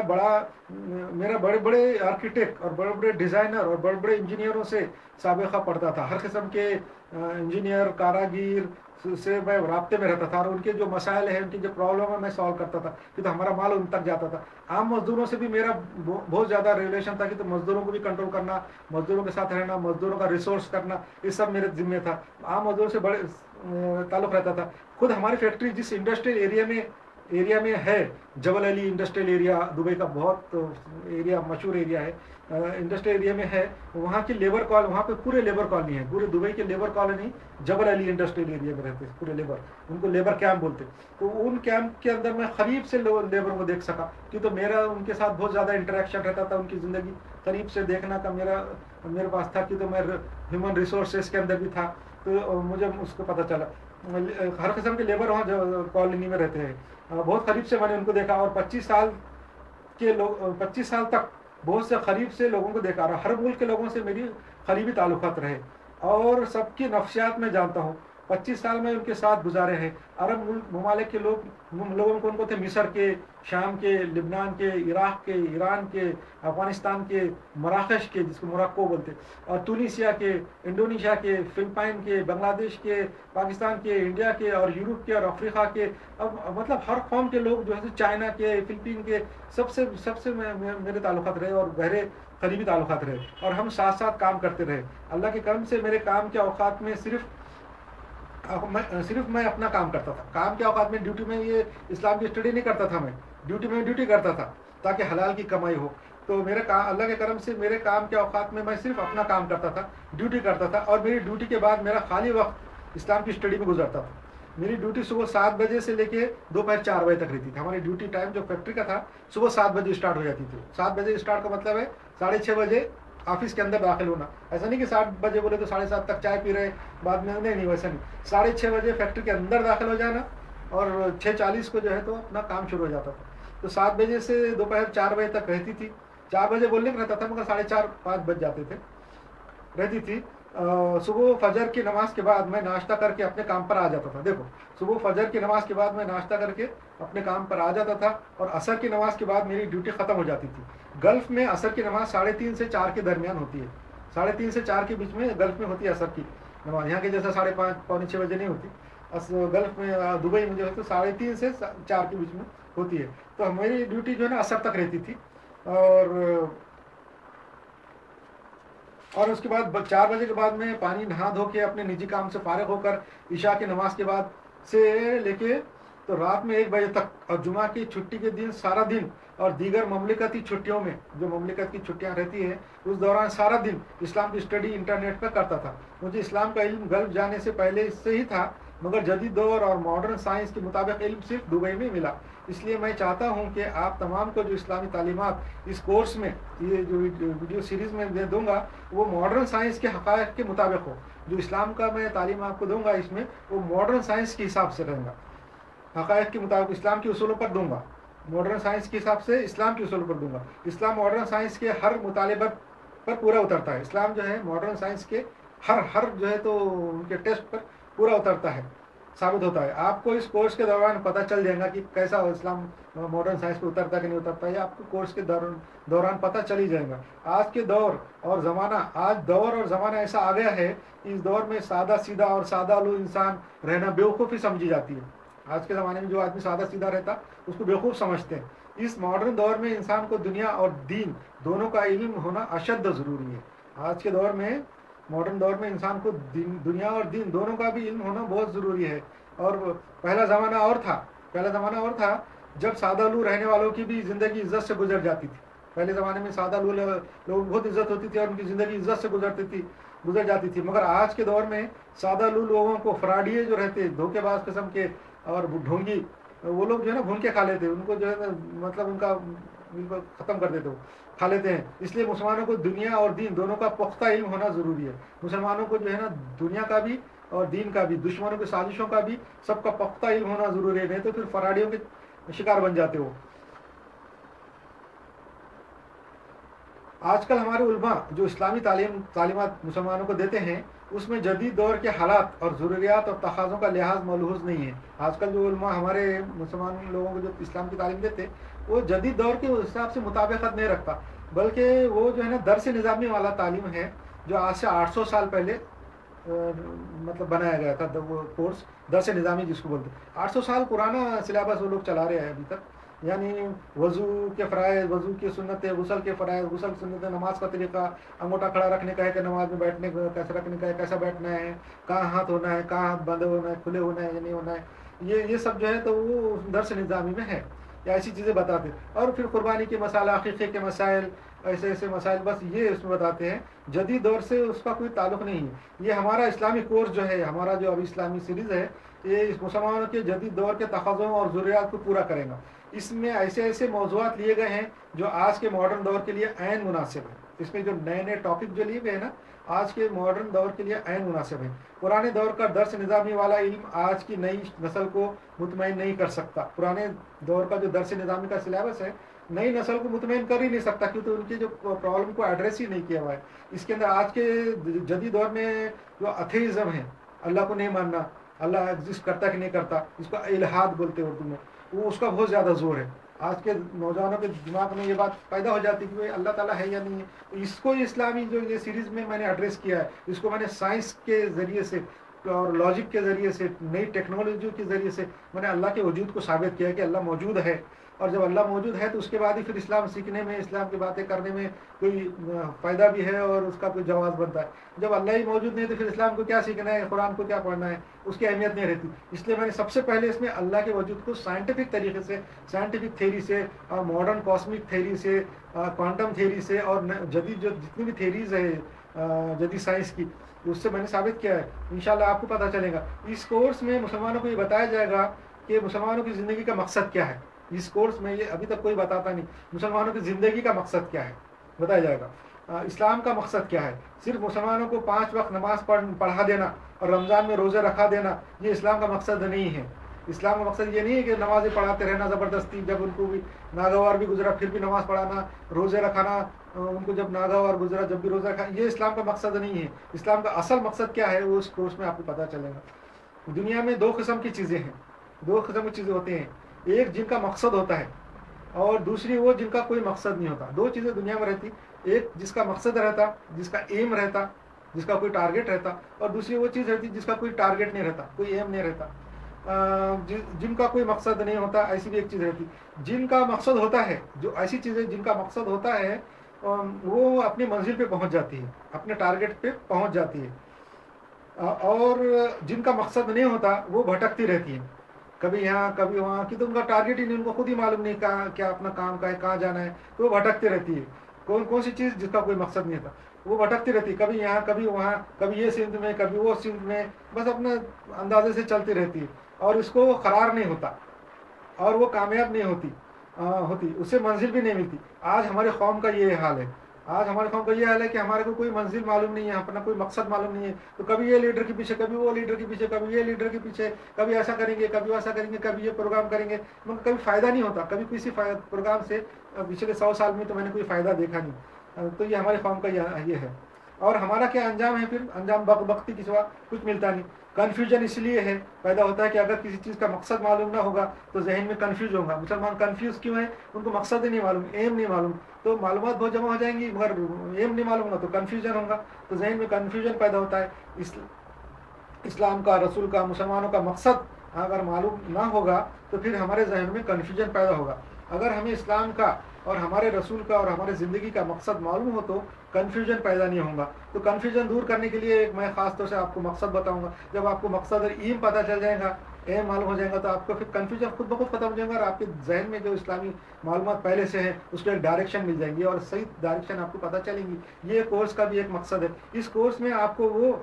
بڑے بڑے آرکیٹیکٹ اور بڑے بڑے ڈیزائنر اور بڑے بڑے انجینئروں سے سابقہ پڑتا تھا۔ ہر قسم کے انجینئر، کاراگیر سے میں رابطے میں رہتا تھا، اور ان کے جو مسائل ہیں، ان کی جو پرابلم ہے میں سالو کرتا تھا، کہ تو ہمارا مال ان تک جاتا تھا۔ عام مزدوروں سے بھی میرا بہت زیادہ ریلیشن تھا، کہ تو مزدوروں کو بھی کنٹرول کرنا، مزدوروں کے ساتھ رہنا، مزدوروں کا ریسورس کرنا، یہ سب میرے ذمہ تھا۔ عام مزدوروں سے بڑے تعلق رہتا تھا۔ خود ہماری فیکٹری جس انڈسٹریل ایریا میں ہے، جبل علی انڈسٹریل ایریا، دبئی کا بہت ایریا مشہور ایریا ہے، انڈسٹریل ایریا میں ہے، وہاں کی وہاں پہ پورے لیبر کالونی ہے، پورے دبئی کے لیبر کالونی جبل علی انڈسٹریل ایریا میں رہتے پورے لیبر، ان کو لیبر کیمپ بولتے۔ تو ان کیمپ کے اندر میں قریب سے لیبروں کو دیکھ سکا، کیونکہ میرا ان کے ساتھ بہت زیادہ انٹریکشن رہتا تھا، ان کی زندگی قریب سے دیکھنا کا میرے پاس تھا، کہ تو میں ہیومن ریسورسز کے اندر بھی تھا، تو مجھے اس کو پتہ چلا ہر قسم کے لیبر وہاں کالونی میں رہتے ہیں۔ بہت قریب سے میں نے ان کو دیکھا، اور 25 سال تک بہت سے قریب سے لوگوں کو دیکھا رہا۔ ہر ملک کے لوگوں سے میری قریبی تعلقات رہے، اور سب کی نفسیات میں جانتا ہوں۔ 25 سال میں ان کے ساتھ گزارے ہیں۔ عرب ممالک کے لوگوں کو تھے، مصر کے، شام کے، لبنان کے، عراق کے، ایران کے، افغانستان کے، مراکش کے جس کو موراکو بولتے، اور ٹونیشیا کے، انڈونیشیا کے، فلپائن کے، بنگلہ دیش کے، پاکستان کے، انڈیا کے، اور یورپ کے، اور افریقہ کے، اب مطلب ہر قوم کے لوگ جو ہے، چائنا کے، فلپین کے، سب سے میرے تعلقات رہے، اور گہرے قریبی تعلقات رہے، اور ہم ساتھ ساتھ کام کرتے رہے۔ اللہ کے کرم سے میرے کام کے اوقات میں صرف میں اپنا کام کرتا تھا۔ کام کے اوقات میں ڈیوٹی میں یہ اسلام کی اسٹڈی نہیں کرتا تھا، میں ڈیوٹی کرتا تھا تاکہ حلال کی کمائی ہو۔ تو میرے اللہ کے کرم سے میرے کام کے اوقات میں صرف اپنا کام کرتا تھا، ڈیوٹی کرتا تھا، اور میری ڈیوٹی کے بعد میرا خالی وقت اسلام کی اسٹڈی میں گزرتا تھا۔ میری ڈیوٹی صبح 7 بجے سے لے کے دوپہر 4 بجے تک رہتی تھی۔ ہماری ڈیوٹی ٹائم جو فیکٹری کا تھا صبح 7 بجے اسٹارٹ ہو جاتی تھی۔ 7 بجے اسٹارٹ کا مطلب ہے 6:30 بجے آفس کے اندر داخل ہونا. ایسا نہیں کہ 7 بجے بولے تو 7:30 تک چائے پی رہے بعد میں, نہیں ویسا نہیں. 6:30 بجے فیکٹری کے اندر داخل ہو جانا اور 6:40 کو جو ہے تو اپنا کام شروع ہو جاتا تھا. تو 7 بجے سے دوپہر 4 بجے تک رہتی تھی. 4 بجے بولنے کا رہتا تھا مگر 4:30 5 بج جاتے تھے رہتی تھی. صبح فجر کی نماز کے بعد میں ناشتہ کر کے اپنے کام پر آ جاتا تھا. دیکھو, صبح فجر کی نماز کے بعد میں ناشتہ کر کے اپنے کام پر آ جاتا تھا اور عصر کی نماز کے بعد میری ڈیوٹی ختم ہو جاتی تھی. گلف میں عصر کی نماز 3:30 سے 4 کے درمیان ہوتی ہے. 3:30 سے 4 کے بیچ میں گلف میں ہوتی ہے عصر کی نماز. یہاں کے جیسا 5:30 پونے 6 بجے نہیں ہوتی. گلف میں دبئی میں جو ہے تو 3:30 سے 4 کے بیچ میں ہوتی ہے. تو میری ڈیوٹی جو ہے نا عصر تک رہتی تھی. اور اس کے بعد 4 بجے کے بعد میں پانی نہا دھو کے اپنے نجی کام سے فارغ ہو کر عشاء کی نماز کے بعد سے لے کے تو رات میں 1 بجے تک اور جمعہ کی چھٹی کے دن سارا دن اور دیگر مملکتی چھٹیوں میں جو مملکت کی چھٹیاں رہتی ہیں اس دوران سارا دن اسلام کی اسٹڈی انٹرنیٹ پر کرتا تھا. مجھے اسلام کا علم گلف جانے سے پہلے اس سے ہی تھا مگر جدید دور اور ماڈرن سائنس کے مطابق علم صرف دبئی میں ملا. اس لیے میں چاہتا ہوں کہ آپ تمام کو جو اسلامی تعلیمات اس کورس میں یہ جو ویڈیو سیریز میں دوں گا وہ ماڈرن سائنس کے حقائق کے مطابق ہو. جو اسلام کا میں تعلیم آپ کو دوں گا اس میں وہ ماڈرن سائنس کے حساب سے رہے گا, حقائق کے مطابق اسلام کے اصولوں پر دوں گا. ماڈرن سائنس کے حساب سے اسلام کے اصولوں پر دوں گا. اسلام ماڈرن سائنس کے ہر مطالبہ پر پورا اترتا ہے. اسلام جو ہے ماڈرن سائنس کے ہر جو ہے تو ان کے ٹیسٹ پر پورا اترتا ہے, ثابت ہوتا ہے. آپ کو اس کورس کے دوران پتہ چل جائے گا کہ کیسا اسلام ماڈرن سائنس پہ اترتا ہے کہ نہیں اترتا ہے. یہ آپ کو کورس کے دوران پتہ چل ہی جائے گا. آج کے دور اور زمانہ ایسا آ گیا ہے کہ اس دور میں سادہ سیدھا اور سادہ لو انسان رہنا بیوقوفی سمجھی جاتی ہے. آج کے زمانے میں جو آدمی سادہ سیدھا رہتا اس کو بیوقوف سمجھتے ہیں. اس ماڈرن دور میں انسان کو دنیا اور دین دونوں کا علم ہونا اشد ضروری ہے. آج کے دور میں ماڈرن دور میں انسان کو دنیا اور دین دونوں کا بھی علم ہونا بہت ضروری ہے. اور پہلا زمانہ اور تھا جب سادہ لو رہنے والوں کی بھی زندگی عزت سے گزر جاتی تھی. پہلے زمانے میں سادہ لو لوگ بہت عزت ہوتی تھی اور ان کی زندگی عزت سے گزر جاتی تھی. مگر آج کے دور میں سادہ لو لوگوں کو فراڈیے جو رہتے دھوکے باز قسم کے اور ڈھونگی وہ لوگ جو ہے نا بھون کے کھا لیتے, ان کو جو ہے نا مطلب ان کا ختم کر دیتے, وہ کھا لیتے ہیں. اس لیے مسلمانوں کو دنیا اور دین دونوں کا پختہ علم ہونا ضروری ہے. مسلمانوں کو جو ہے نا دنیا کا بھی اور دین کا بھی, دشمنوں کی سازشوں کا بھی سب کا پختہ علم ہونا ضروری ہے, نہیں تو پھر فراڈیوں کے شکار بن جاتے ہو. آج کل ہمارے علماء جو اسلامی تعلیمات مسلمانوں کو دیتے ہیں اس میں جدید دور کے حالات اور ضروریات اور تقاضوں کا لحاظ ملحوظ نہیں ہے. آج کل جو علماء ہمارے مسلمان لوگوں کو جو اسلام کی تعلیم دیتے وہ جدید دور کے حساب سے مطابقت نہیں رکھتا, بلکہ وہ جو ہے نا درس نظامی والا تعلیم ہے جو آج سے 800 سال پہلے مطلب بنایا گیا تھا. وہ کورس درس نظامی جس کو بولتے ہیں, 800 سال پرانا سلیبس وہ لوگ چلا رہے ہیں ابھی تک. یعنی وضو کے فرائض, وضو کی سنتیں, غسل کے فرائض, غسل سنتیں, نماز کا طریقہ, انگوٹھا کھڑا رکھنے کا ہے کہ نماز میں بیٹھنے کا کیسے رکھنے کا ہے, کیسا بیٹھنا ہے, کہاں ہاتھ ہونا ہے, کہاں ہاتھ بندھے ہونا ہے, کھلے ہونا ہے یا نہیں ہونا ہے, یہ سب جو ہے تو وہ درس نظامی میں ہے یا ایسی چیزیں بتاتے. اور پھر قربانی کے مسائل, عقیقے کے مسائل, ایسے مسائل بس یہ اس میں بتاتے ہیں. جدید دور سے اس کا کوئی تعلق نہیں ہے. یہ ہمارا اسلامی کورس جو ہے, ہمارا جو ابھی اسلامی سیریز ہے, یہ اس مسلمانوں کے جدید دور کے تقاضوں اور ضروریات کو پورا کرے گا. اس میں ایسے موضوعات لیے گئے ہیں جو آج کے ماڈرن دور کے لیے عین مناسب ہیں. اس میں جو نئے ٹاپک جو لیے گئے ہیں نا آج کے ماڈرن دور کے لیے عین مناسب ہیں. پرانے دور کا درس نظامی والا علم آج کی نئی نسل کو مطمئن نہیں کر سکتا. پرانے دور کا جو درس نظامی کا سلیبس ہے نئی نسل کو مطمئن کر ہی نہیں سکتا کیونکہ ان کی جو پرابلم کو ایڈریس ہی نہیں کیا ہوا ہے. اس کے اندر آج کے جدید دور میں جو اتھیزم ہے, اللہ کو نہیں ماننا, اللہ ایگزسٹ کرتا کہ نہیں کرتا, اس کو الحاد بولتے ہیں اردو میں, وہ اس کا بہت زیادہ زور ہے. آج کے نوجوانوں کے دماغ میں یہ بات پیدا ہو جاتی ہے کہ اللہ تعالیٰ ہے یا نہیں ہے. اس کو اسلامی جو یہ سیریز میں نے ایڈریس کیا ہے, اس کو میں نے سائنس کے ذریعے سے اور لاجک کے ذریعے سے, نئی ٹیکنالوجی کے ذریعے سے میں نے اللہ کے وجود کو ثابت کیا ہے کہ اللہ موجود ہے. اور جب اللہ موجود ہے تو اس کے بعد ہی پھر اسلام سیکھنے میں, اسلام کی باتیں کرنے میں کوئی فائدہ بھی ہے اور اس کا کوئی جواز بنتا ہے. جب اللہ ہی موجود نہیں تو پھر اسلام کو کیا سیکھنا ہے, قرآن کو کیا پڑھنا ہے, اس کی اہمیت نہیں رہتی. اس لیے میں نے سب سے پہلے اس میں اللہ کے وجود کو سائنٹیفک طریقے سے, سائنٹیفک تھیوری سے, اور ماڈرن کاسمک تھیوری سے, کوانٹم تھیوری سے, اور جدید جو جتنی بھی تھیوریز ہے جدید سائنس کی, اس سے میں نے ثابت کیا ہے. انشاءاللہ آپ کو پتہ چلے گا. اس کورس میں مسلمانوں کو یہ بتایا جائے گا کہ مسلمانوں کی زندگی کا مقصد کیا ہے. اس کورس میں یہ ابھی تک کوئی بتاتا نہیں مسلمانوں کی زندگی کا مقصد کیا ہے, بتایا جائے گا. اسلام کا مقصد کیا ہے؟ صرف مسلمانوں کو 5 وقت نماز پڑھا دینا اور رمضان میں روزے رکھا دینا یہ اسلام کا مقصد نہیں ہے۔ اسلام کا مقصد یہ نہیں ہے کہ نمازیں پڑھاتے رہنا زبردستی، جب ان کو بھی ناگوار بھی گزرا پھر بھی نماز پڑھانا، روزے رکھانا ان کو جب ناگوار گزرا جب بھی روزہ رکھا، یہ اسلام کا مقصد نہیں ہے۔ اسلام کا اصل مقصد کیا ہے وہ اس کورس میں آپ کو پتہ چلے گا۔ دنیا میں 2 قسم کی چیزیں ہیں، 2 قسم کی چیزیں ہوتی ہیں، ایک جن کا مقصد ہوتا ہے اور دوسری وہ جن کا کوئی مقصد نہیں ہوتا۔ 2 چیزیں دنیا میں رہتی، ایک جس کا مقصد رہتا، جس کا ایم رہتا، جس کا کوئی ٹارگیٹ رہتا، اور دوسری وہ چیز رہتی جس کا کوئی ٹارگیٹ نہیں رہتا، کوئی ایم نہیں رہتا۔ جن کا کوئی مقصد نہیں ہوتا ایسی بھی ایک چیز رہتی۔ جن کا مقصد ہوتا ہے، جو ایسی چیزیں جن کا مقصد ہوتا ہے وہ اپنی منزل پہ پہنچ جاتی ہے، اپنے ٹارگیٹ پہ پہنچ جاتی ہے، اور جن کا مقصد نہیں ہوتا وہ بھٹکتی رہتی ہے، کبھی یہاں کبھی وہاں کی، تو ان کا ٹارگیٹ ہی نہیں، ان کو خود ہی معلوم نہیں کیا اپنا کام کا ہے، کہاں جانا ہے، تو وہ بھٹکتی رہتی ہے۔ کون سی چیز جس کا کوئی مقصد نہیں ہوتا وہ بھٹکتی رہتی ہے، کبھی یہاں کبھی وہاں، کبھی یہ سمت میں کبھی وہ سمت میں، بس اپنے اندازے سے چلتی رہتی ہے، اور اس کو قرار نہیں ہوتا اور وہ کامیاب نہیں ہوتی، اسے منزل بھی نہیں ملتی۔ آج ہمارے قوم کا یہ حال ہے، آج ہمارے قوم کا یہ حال ہے کہ ہمارے کو کوئی منزل معلوم نہیں ہے، اپنا کوئی مقصد معلوم نہیں ہے، تو کبھی یہ لیڈر کے پیچھے، کبھی وہ لیڈر کے پیچھے، کبھی یہ لیڈر کے پیچھے، کبھی ایسا کریں گے، کبھی ویسا کریں گے، کبھی یہ پروگرام کریں گے، مگر کبھی فائدہ نہیں ہوتا، کبھی کسی پروگرام سے پچھلے 100 سال میں تو میں نے کوئی فائدہ دیکھا نہیں۔ تو یہ ہمارے قوم کا یہ ہے، اور ہمارا کیا انجام ہے؟ پھر انجام بختی کے سوا کچھ ملتا نہیں۔ کنفیوژن اس لیے ہے پیدا ہوتا ہے کہ اگر کسی چیز کا مقصد معلوم نہ ہوگا تو ذہن میں کنفیوز ہوگا۔ مسلمان کنفیوز کیوں ہیں؟ ان کو مقصد ہی نہیں معلوم، ایم نہیں معلوم، تو معلومات بہت جمع ہو جائیں گی مگر ایم نہیں معلوم ہوگا تو کنفیوژن ہوگا، تو ذہن میں کنفیوژن پیدا ہوتا ہے۔ اسلام کا، رسول کا، مسلمانوں کا مقصد اگر معلوم نہ ہوگا تو پھر ہمارے ذہن میں کنفیوژن پیدا ہوگا۔ اگر ہمیں اسلام کا اور ہمارے رسول کا اور ہمارے زندگی کا مقصد معلوم ہو تو کنفیوژن پیدا نہیں ہوگا۔ تو کنفیوژن دور کرنے کے لیے میں خاص طور سے آپ کو مقصد بتاؤں گا۔ جب آپ کو مقصد اور ایم پتہ چل جائے گا، ایم معلوم ہو جائے گا، تو آپ کو پھر کنفیوژن خود بخود ختم ہو جائے گا، اور آپ کے ذہن میں جو اسلامی معلومات پہلے سے ہیں اس کو ایک ڈائریکشن مل جائے گی اور صحیح ڈائریکشن آپ کو پتہ چلیں گی۔ یہ کورس کا بھی ایک مقصد ہے۔ اس کورس میں آپ کو وہ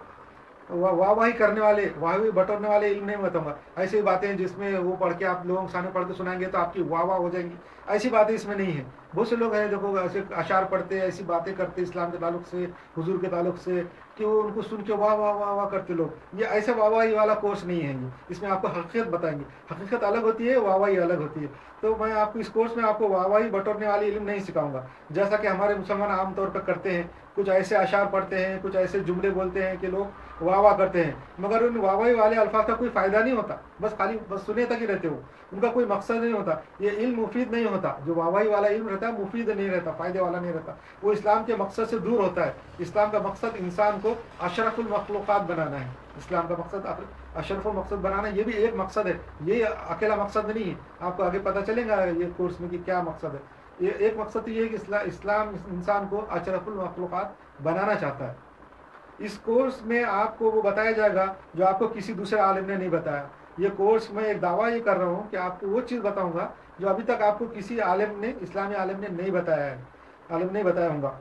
واہی کرنے والے، واہی بٹورنے والے علم نہیں بتاؤں گا۔ ایسی باتیں جس میں وہ پڑھ کے آپ لوگوں کے سامنے پڑھ کے سنائیں گے تو آپ کی واہ ہو جائیں گی، ایسی باتیں اس میں نہیں ہیں۔ بہت سے لوگ ہیں جو ایسے اشعار پڑھتے، ایسی باتیں کرتے اسلام کے تعلق سے، حضور کے تعلق سے، کہ وہ ان کو سن کے واہ واہ واہ واہ کرتے لوگ۔ یہ ایسے واہ واہی والا کورس نہیں ہے، اس میں آپ کو حقیقت بتائیں گے۔ حقیقت الگ ہوتی ہے، واہ واہی الگ ہوتی ہے۔ تو میں آپ کو اس کورس میں آپ کو واہ واہی بٹورنے والی علم نہیں سکھاؤں گا، جیسا کہ ہمارے مسلمان عام طور پر کرتے ہیں۔ کچھ ایسے اشعار پڑھتے ہیں، کچھ ایسے جملے بولتے ہیں کہ لوگ واہ واہ کرتے ہیں، مگر ان واہ واہی والے الفاظ کا کوئی فائدہ نہیں ہوتا، بس خالی بس سنے تک ہی رہتے ہو، ان کا کوئی مقصد نہیں ہوتا۔ یہ علم مفید نہیں ہوتا، جو واہ واہی والا علم رہتا ہے مفید نہیں رہتا، فائدے والا نہیں رہتا، وہ اسلام کے مقصد سے دور ہوتا ہے۔ اسلام کا مقصد انسان کو اشرف المخلوقات بنانا ہے۔ اسلام کا مقصد اشرف المقصد بنانا، یہ بھی ایک مقصد ہے، یہ اکیلا مقصد نہیں ہے۔ آپ کو آگے پتہ چلے گا یہ کورس میں کہ کیا مقصد ہے۔ یہ ایک مقصد یہ ہے کہ اسلام انسان کو اشرف المخلوقات بنانا چاہتا ہے۔ اس کورس میں آپ کو وہ بتایا جائے گا جو آپ کو کسی دوسرے عالم نے نہیں بتایا۔ یہ کورس میں ایک دعویٰ یہ کر رہا ہوں کہ آپ کو وہ چیز بتاؤں گا جو ابھی تک آپ کو کسی عالم نے، اسلامی عالم نے نہیں بتایا ہے، عالم نہیں بتایا ہوں گا،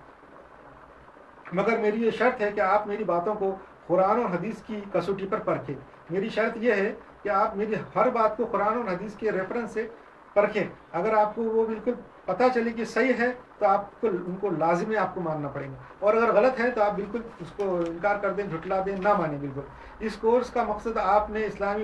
مگر میری یہ شرط ہے کہ آپ میری باتوں کو قرآن اور حدیث کی کسوٹی پر پرکھیں۔ میری شرط یہ ہے کہ آپ میری ہر بات کو قرآن اور حدیث کے ریفرنس سے پرکھیں۔ اگر آپ کو وہ بالکل پتہ چلے کہ صحیح ہے تو آپ کو ان کو لازمی آپ کو ماننا پڑے گا، اور اگر غلط ہے تو آپ بالکل اس کو انکار کر دیں، جھٹلا دیں، نہ مانیں بالکل۔ اس کورس کا مقصد آپ نے اسلامی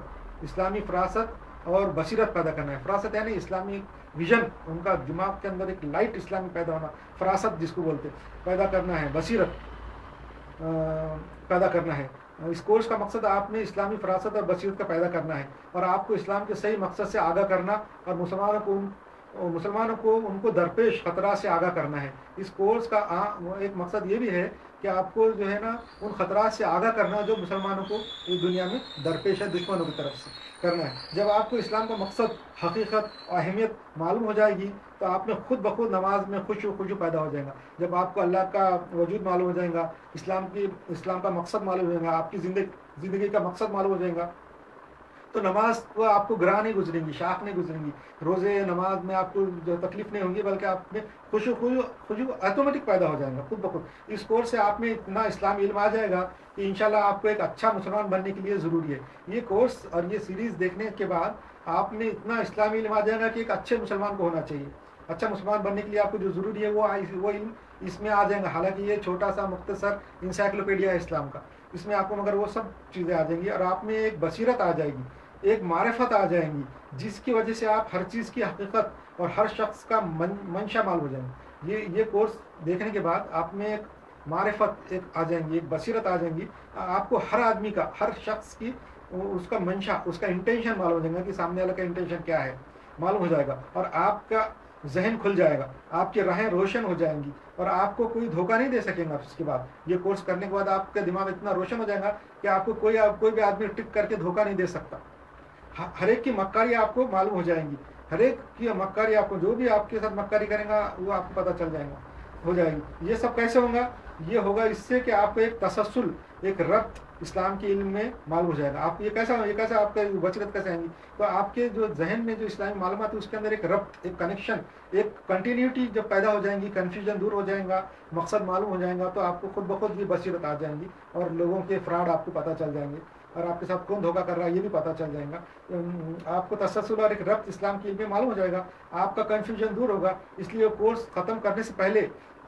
فراست اور بصیرت پیدا کرنا ہے۔ فراست یعنی اسلامی ویژن، ان کا دماغ کے اندر ایک لائٹ اسلامی پیدا ہونا، فراست جس کو بولتے، پیدا کرنا ہے، بصیرت پیدا کرنا ہے۔ اس کورس کا مقصد آپ نے اسلامی فراست اور بصیرت کا پیدا کرنا ہے، اور آپ کو اسلام کے صحیح مقصد سے آگاہ کرنا، اور مسلمانوں کو ان کو درپیش خطرات سے آگاہ کرنا ہے۔ اس کورس کا ایک مقصد یہ بھی ہے کہ آپ کو جو ہے نا ان خطرات سے آگاہ کرنا جو مسلمانوں کو اس دنیا میں درپیش ہے، دشمنوں کی طرف سے کرنا ہے۔ جب آپ کو اسلام کا مقصد، حقیقت اور اہمیت معلوم ہو جائے گی تو آپ میں خود بخود نماز میں خشوع پیدا ہو جائے گا۔ جب آپ کو اللہ کا وجود معلوم ہو جائے گا، اسلام کا مقصد معلوم ہو جائے گا، آپ کی زندگی کا مقصد معلوم ہو جائے گا، تو نماز کو آپ کو گراہ نہیں گزریں گی، شاخ نہیں گزریں گی، روزے نماز میں آپ کو جو تکلیف نہیں ہوگی، بلکہ آپ میں خشوع آٹومیٹک پیدا ہو جائے گا خود بخود۔ اس کورس سے آپ میں اتنا اسلامی علم آ جائے گا کہ انشاءاللہ آپ کو ایک اچھا مسلمان بننے کے لیے ضروری ہے۔ یہ کورس اور یہ سیریز دیکھنے کے بعد آپ میں اتنا اسلامی علم آ جائے گا کہ ایک اچھے مسلمان کو ہونا چاہیے۔ اچھا مسلمان بننے کے لیے آپ کو جو ضروری ہے وہ علم اس میں آ جائیں گے. حالانکہ یہ چھوٹا سا مختصر انسائکلوپیڈیا ہے اسلام کا, اس میں آپ کو مگر وہ سب چیزیں آ جائیں گی, اور آپ میں ایک بصیرت آ جائے گی, ایک معرفت آ جائیں گی, جس کی وجہ سے آپ ہر چیز کی حقیقت اور ہر شخص کا منشا معلوم ہو جائیں گے. یہ کورس دیکھنے کے بعد آپ میں ایک معرفت ایک آ جائیں گی, ایک بصیرت آ جائیں گی. آپ کو ہر آدمی کا, ہر شخص کی اس کا منشا, اس کا انٹینشن معلوم ہو جائے گا کہ سامنے والے کا انٹینشن کیا ہے معلوم ہو جائے گا, اور آپ کا ذہن کھل جائے گا, آپ کی راہیں روشن ہو جائیں گی, اور آپ کو کوئی دھوکہ نہیں دے سکے گا. اس کے بعد یہ کورس کرنے کے بعد آپ کا دماغ اتنا روشن ہو جائے گا کہ آپ کو کوئی بھی آدمی ٹک کر کے دھوکہ نہیں دے سکتا. ہر ایک کی مکاری آپ کو معلوم ہو جائیں گی, ہر ایک کی مکاری آپ کو, جو بھی آپ کے ساتھ مکاری کرے گا وہ آپ کو پتہ چل جائے گا, ہو جائے گی. یہ سب کیسے ہوگا؟ یہ ہوگا اس سے کہ آپ کو ایک تسلسل, ایک ربط اسلام کے علم میں معلوم ہو جائے گا. آپ یہ کیسا آپ کا بصیرت کیسے آئیں گی؟ تو آپ کے جو ذہن میں جو اسلامی معلومات ہے اس کے اندر ایک ربط, ایک کنیکشن, ایک کنٹینیوٹی جب پیدا ہو جائیں گی, کنفیوژن دور ہو جائے گا, مقصد معلوم ہو جائے گا, تو آپ کو خود بخود یہ بصیرت آ جائیں گی, اور لوگوں کے فراڈ آپ کو پتہ چل جائیں گے, اور آپ کے ساتھ کون دھوکہ کر رہا ہے یہ بھی پتہ چل جائے گا. آپ کو تسلسل اور ایک ربط اسلام کے علم میں معلوم ہو جائے گا, آپ کا کنفیوژن دور ہوگا. اس لیے کورس ختم کرنے سے پہلے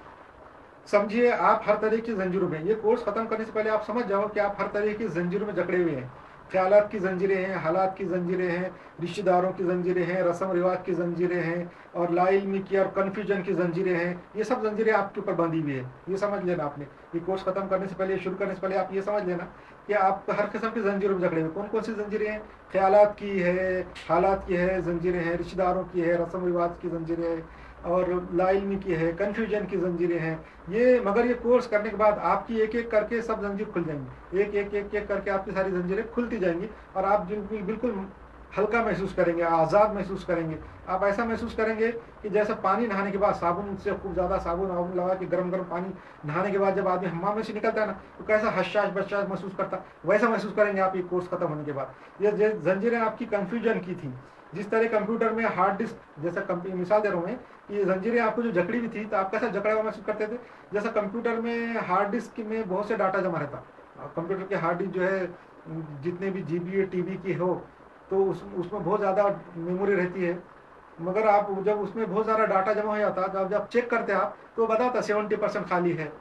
سمجھیے آپ ہر طرح کی زنجیروں میں, یہ کورس ختم کرنے سے پہلے آپ سمجھ جاؤ کہ آپ ہر طرح کی زنجیروں میں جکڑے ہوئے ہیں. خیالات کی زنجیریں ہیں, حالات کی زنجیریں ہیں, رشتہ داروں کی زنجیریں ہیں, رسم و رواج کی زنجیریں ہیں, اور لا علمی کی اور کنفیوژن کی زنجیریں ہیں. یہ سب زنجیریں آپ کے اوپر باندھی ہوئی ہیں. یہ سمجھ لینا آپ نے, یہ کورس ختم کرنے سے پہلے, شروع کرنے سے پہلے آپ یہ سمجھ لینا کہ آپ ہر قسم کی زنجیروں میں جکڑے ہوئے. کون کون سی زنجیریں ہیں؟ خیالات کی ہے, حالات کی ہے زنجیریں ہیں, رشتہ داروں کی ہے, رسم و رواج کی زنجیریں ہیں, اور لا علمی کی ہے, کنفیوژن کی زنجیریں ہیں. یہ مگر یہ کورس کرنے کے بعد آپ کی ایک ایک کر کے سب زنجیر کھل جائیں گی, ایک ایک ایک ایک کر کے آپ کی ساری زنجیریں کھلتی جائیں گی, اور آپ بالکل ہلکا محسوس کریں گے, آزاد محسوس کریں گے. آپ ایسا محسوس کریں گے کہ جیسے پانی نہانے کے بعد صابن سے خوب زیادہ صابن لگا کے گرم گرم پانی نہانے کے بعد جب آدمی حمام میں سے نکلتا ہے نا, تو کیسا حشاش بشاش محسوس کرتا, ویسا محسوس کریں گے آپ یہ کورس ختم ہونے کے بعد. یہ زنجیریں آپ کی کنفیوژن کی تھیں, جس طرح کمپیوٹر میں ہارڈ ڈسک, جیسا مثال دے رہا ہوں میں, یہ زنجیریں آپ کو جو جکڑی ہوئی تھی تو آپ کیسا جکڑا ہوا محسوس کرتے تھے؟ جیسا کمپیوٹر میں ہارڈ ڈسک میں بہت سے ڈاٹا جمع رہتا. کمپیوٹر کے ہارڈ ڈسک جو ہے جتنے بھی جی بی ٹی بی کی ہو تو اس میں بہت زیادہ میموری رہتی ہے, مگر آپ جب اس میں بہت زیادہ ڈاٹا جمع ہو جاتا, جب چیک کرتے آپ تو بتاتا 70% خالی ہے,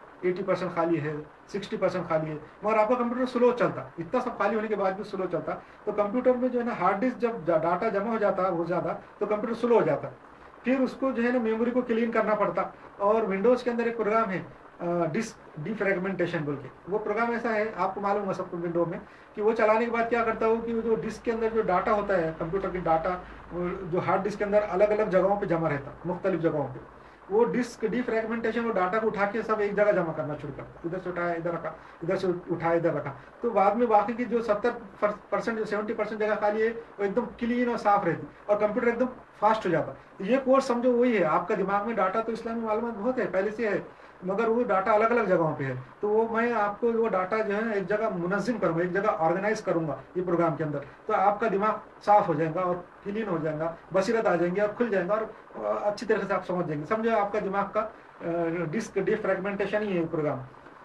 80% خالی ہے, 60% خالی ہے, مگر آپ کا کمپیوٹر سلو چلتا. اتنا سب خالی ہونے کے بعد بھی سلو چلتا. تو کمپیوٹر میں جو ہے نا ہارڈ ڈسک جب ڈاٹا جمع ہو جاتا بہت زیادہ تو کمپیوٹر سلو ہو جاتا. پھر اس کو جو ہے نا میموری کو کلین کرنا پڑتا. اور ونڈوز کے اندر ایک پروگرام ہے ڈسک ڈی فریگمنٹیشن بول کے, وہ پروگرام ایسا ہے, آپ کو معلوم ہوگا سب کو ونڈو میں, کہ وہ چلانے کے بعد کیا کرتا ہو کہ وہ جو ڈسک کے اندر جو ڈاٹا ہوتا ہے, کمپیوٹر کی ڈاٹا جو ہارڈ ڈسک کے اندر الگ الگ جگہوں پہ جمع رہتا, مختلف جگہوں پہ, وہ ڈسک ڈی فریگمنٹیشن وہ ڈاٹا کو اٹھا کے سب ایک جگہ جمع کرنا شروع کرتا. ادھر سے اٹھایا ادھر رکھا, ادھر سے اٹھایا ادھر رکھا, تو بعد میں باقی کی جو 70% جو 70% جگہ خالی ہے وہ ایک دم کلین اور صاف رہتی, اور کمپیوٹر ایک دم فاسٹ ہو جاتا. یہ کورس سمجھو وہی ہے. آپ کا دماغ میں ڈاٹا تو اسلامی معلومات بہت ہے پہلے سے ہے, مگر وہ ڈاٹا الگ الگ جگہوں پہ ہے. تو وہ میں آپ کو وہ ڈاٹا جو ہے ایک جگہ منظم کروں گا, ایک جگہ آرگنائز کروں گا یہ پروگرام کے اندر, تو آپ کا دماغ صاف ہو جائے گا اور کلین ہو جائے گا, بصیرت آ جائیں گی اور کھل جائے گا, اور اچھی طرح سے آپ سمجھ جائیں گے. سمجھو آپ کا دماغ کا ڈسک ڈی فریگمنٹیشن ہی ہے یہ پروگرام.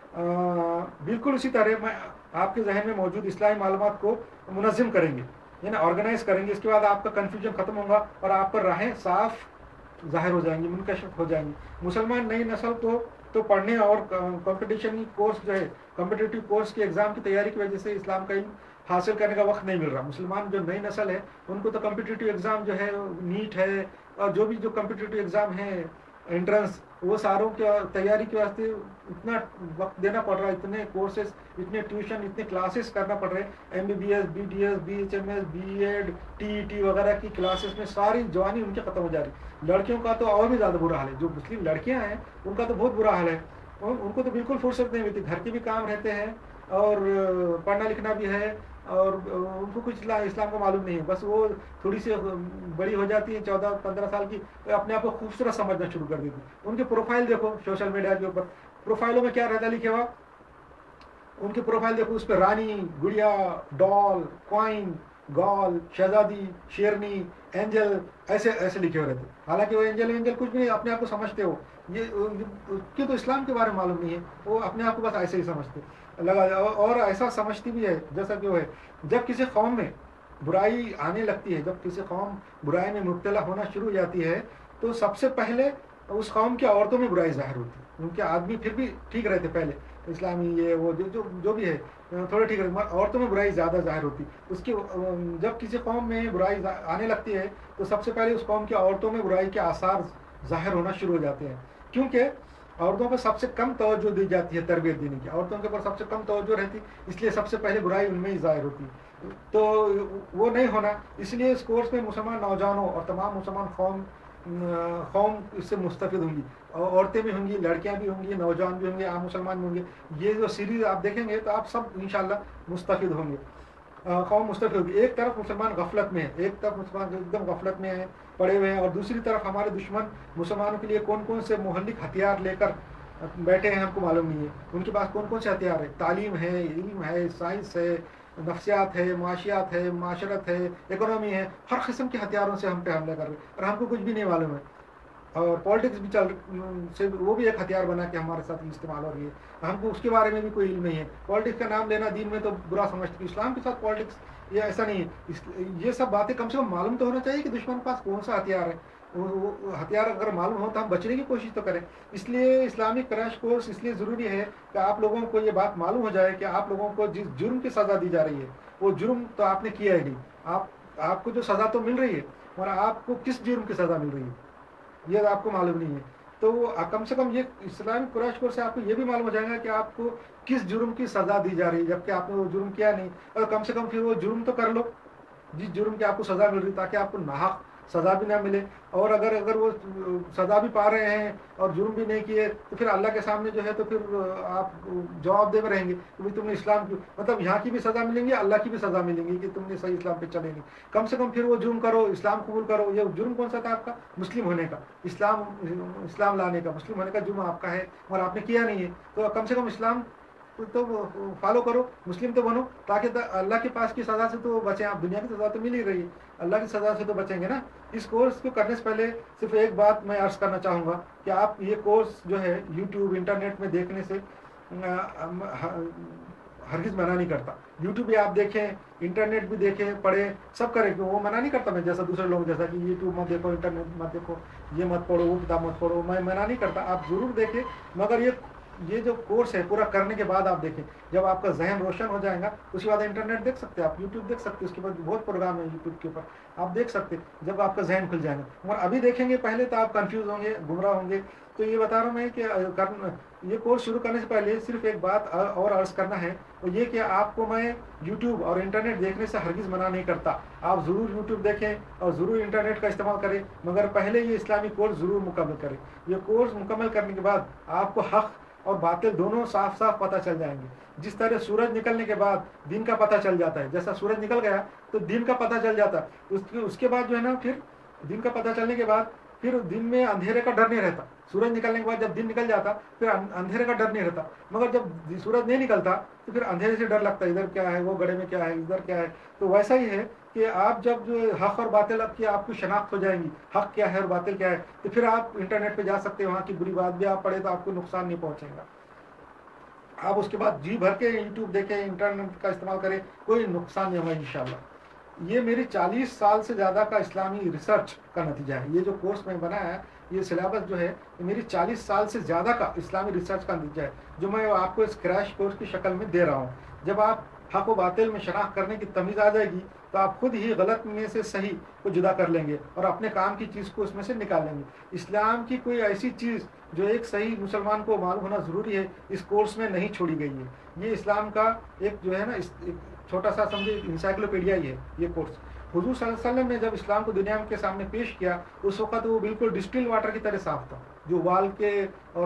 بالکل اسی طرح میں آپ کے ذہن میں موجود اسلامی معلومات کو منظم کریں گے, یعنی آرگنائز کریں گے. اس کے بعد آپ کا کنفیوژن ختم ہوگا اور آپ پر راہیں صاف ظاہر ہو جائیں گی, منکشف ہو جائیں گی. مسلمان نئی نسل کو تو پڑھنے اور کمپٹیشن کورس جو ہے, کمپٹیٹیو کورس کی ایگزام کی تیاری کی وجہ سے اسلام کا علم حاصل کرنے کا وقت نہیں مل رہا. مسلمان جو نئی نسل ہے ان کو تو کمپٹیٹیو ایگزام جو ہے, نیٹ ہے اور جو بھی جو کمپٹیٹیو ایگزام ہے, انٹرنس, وہ ساروں کی تیاری کے واسطے اتنا وقت دینا پڑ رہا ہے, اتنے کورسز, اتنے ٹیوشن, اتنے کلاسز کرنا پڑ رہے ہیں. MBBS, BDS, BHMS, BEd, TET وغیرہ کی کلاسز میں ساری جوانی ان کی ختم ہو جا رہی. لڑکیوں کا تو اور بھی زیادہ برا حال ہے. جو مسلم لڑکیاں ہیں ان کا تو بہت برا حال ہے. ان کو تو بالکل فرصت نہیں ملتی, گھر کے بھی کام رہتے ہیں اور پڑھنا لکھنا بھی ہے, اور ان کو کچھ اسلام کا معلوم نہیں ہے. بس وہ تھوڑی سی بڑی ہو جاتی ہیں 14-15 سال کی, اپنے آپ کو خوبصورت سمجھنا شروع کر دیتی. ان کے پروفائل دیکھو سوشل میڈیا کے اوپر, پروفائلوں میں کیا رہتا ہے لکھے ہوا, ان کی پروفائل دیکھو, اس پہ رانی, گڑیا, ڈال, کوائن, گال, شہزادی, شیرنی, اینجل, ایسے ایسے لکھے ہوئے رہتے. حالانکہ وہ اینجل کچھ بھی نہیں, اپنے آپ کو سمجھتے ہو یہ, کی تو اسلام کے بارے میں معلوم نہیں ہے, وہ اپنے آپ کو بس ایسے ہی سمجھتے لگا, اور ایسا سمجھتی بھی ہے جیسا کہ وہ ہے. جب کسی قوم میں برائی آنے لگتی ہے, جب کسی قوم برائی میں مبتلا ہونا شروع ہو جاتی ہے, تو سب سے پہلے اس قوم کی عورتوں میں برائی ظاہر ہوتی ہے. ان کے آدمی پھر بھی ٹھیک رہتے پہلے اسلامی یہ وہ جو بھی ہے تھوڑے ٹھیک رہتے, مگر عورتوں میں برائی زیادہ ظاہر ہوتی. اس کی جب کسی قوم میں برائی آنے لگتی ہے تو سب سے پہلے اس قوم کی عورتوں میں برائی کے آثار ظاہر ہونا شروع ہو جاتے ہیں, کیونکہ عورتوں پر سب سے کم توجہ دی جاتی ہے تربیت دینے کی, عورتوں کے اوپر سب سے کم توجہ رہتی, اس لیے سب سے پہلے برائی ان میں ہی ظاہر ہوتی. تو وہ نہیں ہونا, اس لیے اس کورس میں مسلمان نوجوانوں اور تمام مسلمان قوم اس سے مستفید ہوں گی, عورتیں بھی ہوں گی, لڑکیاں بھی ہوں گی, نوجوان بھی ہوں گے, عام مسلمان بھی ہوں گے. یہ جو سیریز آپ دیکھیں گے تو آپ سب انشاءاللہ مستفید ہوں گے, قوم مستفید ہوگی. ایک طرف مسلمان غفلت میں ہے, ایک طرف مسلمان ایک دم غفلت میں ہے پڑے ہوئے ہیں, اور دوسری طرف ہمارے دشمن مسلمانوں کے لیے کون کون سے مہلک ہتھیار لے کر بیٹھے ہیں ہم کو معلوم نہیں ہے. ان کے پاس کون کون سے ہتھیار ہیں, تعلیم ہے, علم ہے, سائنس ہے, نفسیات ہے, معاشیات ہے, معاشرت ہے, اکنومی ہے, ہر قسم کے ہتھیاروں سے ہم پہ حملہ کر رہے ہیں اور ہم کو کچھ بھی نہیں معلوم ہے. اور پالیٹکس بھی وہ بھی ایک ہتھیار بنا کے ہمارے ساتھ استعمال ہو رہی ہے, ہم کو اس کے بارے میں بھی کوئی علم نہیں ہے. پالیٹکس کا نام لینا دین میں تو برا سمجھتے, اسلام کے ساتھ پالیٹکس یہ ایسا نہیں ہے. یہ سب باتیں کم سے کم معلوم تو ہونا چاہیے کہ دشمن کے پاس کون سا ہتھیار ہے. وہ ہتھیار اگر معلوم ہو تو ہم بچنے کی کوشش تو کریں. اس لیے اسلامک کریش کورس اس لیے ضروری ہے کہ آپ لوگوں کو یہ بات معلوم ہو جائے کہ آپ لوگوں کو جس جرم کی سزا دی جا رہی ہے وہ جرم تو آپ نے کیا ہی نہیں. آپ کو جو سزا تو مل رہی ہے, اور آپ کو کس جرم کی سزا مل رہی ہے یہ آپ کو معلوم نہیں ہے. تو وہ کم سے کم یہ اسلامک کریش کورس سے آپ کو یہ بھی معلوم ہو جائے گا کہ آپ کو کس جرم کی سزا دی جا رہی ہے, جبکہ آپ نے وہ جرم کیا نہیں. اور کم سے کم پھر وہ جرم تو کر لو جس جرم کی آپ کو سزا مل رہی, تاکہ آپ کو ناحق سزا بھی نہ ملے. اور اگر وہ سزا بھی پا رہے ہیں اور جرم بھی نہیں کیے تو پھر اللہ کے سامنے جو ہے تو پھر آپ جواب دے رہیں گے کہ بھائی تم نے اسلام کی, مطلب یہاں کی بھی سزا ملیں گی, اللہ کی بھی سزا ملیں گی کہ تم نے صحیح اسلام پہ چلے نہیں. کم سے کم پھر وہ جرم کرو, اسلام قبول کرو. یہ جرم کون سا تھا آپ کا؟ مسلم ہونے کا, اسلام لانے کا, مسلم ہونے کا جرم آپ کا ہے اور آپ نے کیا نہیں ہے. تو کم سے کم اسلام تو فالو کرو, مسلم تو بنو, تاکہ اللہ کے پاس کی سزا سے تو بچیں آپ. دنیا کی سزا تو مل ہی رہی ہے, اللہ کی سزا سے تو بچیں گے نا. اس کورس کو کرنے سے پہلے صرف ایک بات میں عرض کرنا چاہوں گا کہ آپ یہ کورس جو ہے یوٹیوب انٹرنیٹ میں دیکھنے سے ہرگز منع نہیں کرتا. یوٹیوب بھی آپ دیکھیں, انٹرنیٹ بھی دیکھیں, پڑھیں, سب کریں, وہ منع نہیں کرتا میں جیسا دوسرے لوگ جیسا کہ یوٹیوب مت دیکھو, انٹرنیٹ مت دیکھو, یہ مت پڑھو, وہ کتاب مت پڑھو. میں منع نہیں کرتا, آپ ضرور دیکھیں, مگر یہ جو کورس ہے پورا کرنے کے بعد آپ دیکھیں. جب آپ کا ذہن روشن ہو جائے گا اس کے بعد انٹرنیٹ دیکھ سکتے, آپ یوٹیوب دیکھ سکتے, اس کے بعد بہت پروگرام ہے یوٹیوب کے اوپر آپ دیکھ سکتے جب آپ کا ذہن کھل جائے گا. مگر ابھی دیکھیں گے پہلے تو آپ کنفیوز ہوں گے, گمراہ ہوں گے. تو یہ بتا رہا ہوں میں کہ یہ کورس شروع کرنے سے پہلے صرف ایک بات اور عرض کرنا ہے, وہ یہ کہ آپ کو میں یوٹیوب اور انٹرنیٹ دیکھنے سے ہرگز منع نہیں کرتا. آپ ضرور یوٹیوب دیکھیں اور ضرور انٹرنیٹ کا استعمال کریں, مگر پہلے یہ اسلامی کورس ضرور مکمل کریں. یہ کورس مکمل کرنے کے بعد آپ کو حق اور باطل دونوں صاف صاف پتہ چل جائیں گے. جس طرح سورج نکلنے کے بعد دن کا پتہ چل جاتا ہے, جیسا سورج نکل گیا تو دن کا پتہ چل جاتا ہے, اس کے بعد جو ہے نا پھر دن کا پتہ چلنے کے بعد پھر دن میں اندھیرے کا ڈر نہیں رہتا. سورج نکلنے کے بعد جب دن نکل جاتا پھر اندھیرے کا ڈر نہیں رہتا, مگر جب سورج نہیں نکلتا تو پھر اندھیرے سے ڈر لگتا ہے, ادھر کیا ہے, وہ گڑھے میں کیا ہے, ادھر کیا ہے. تو ویسا ہی ہے کہ آپ جب جو حق اور باطل کی آپ کو شناخت ہو جائیں گی, حق کیا ہے اور باطل کیا ہے, تو پھر آپ انٹرنیٹ پہ جا سکتے ہیں, وہاں کی بری بات بھی آپ پڑھیں تو آپ کو نقصان نہیں پہنچے گا. آپ اس کے بعد جی بھر کے یوٹیوب دیکھیں, انٹرنیٹ کا استعمال کریں, کوئی نقصان نہیں ہوگا انشاءاللہ. یہ میری 40 سال سے زیادہ کا اسلامی ریسرچ کا نتیجہ ہے. یہ جو کورس میں بنایا ہے, یہ سلیبس جو ہے میری 40 سال سے زیادہ کا اسلامی ریسرچ کا نتیجہ ہے, جو میں آپ کو اس کریش کورس کی شکل میں دے رہا ہوں. جب آپ حق و باطل میں شناخت کرنے کی تمیز آ جائے گی تو آپ خود ہی غلط میں سے صحیح کو جدا کر لیں گے اور اپنے کام کی چیز کو اس میں سے نکال لیں گے. اسلام کی کوئی ایسی چیز جو ایک صحیح مسلمان کو معلوم ہونا ضروری ہے اس کورس میں نہیں چھوڑی گئی ہے. یہ اسلام کا ایک جو ہے نا ایک چھوٹا سا سمجھے انسائکلوپیڈیا ہی ہے یہ کورس. حضور صلی اللہ علیہ وسلم نے جب اسلام کو دنیا کے سامنے پیش کیا اس وقت وہ بالکل ڈسٹل واٹر کی طرح صاف تھا, جو وال کے اور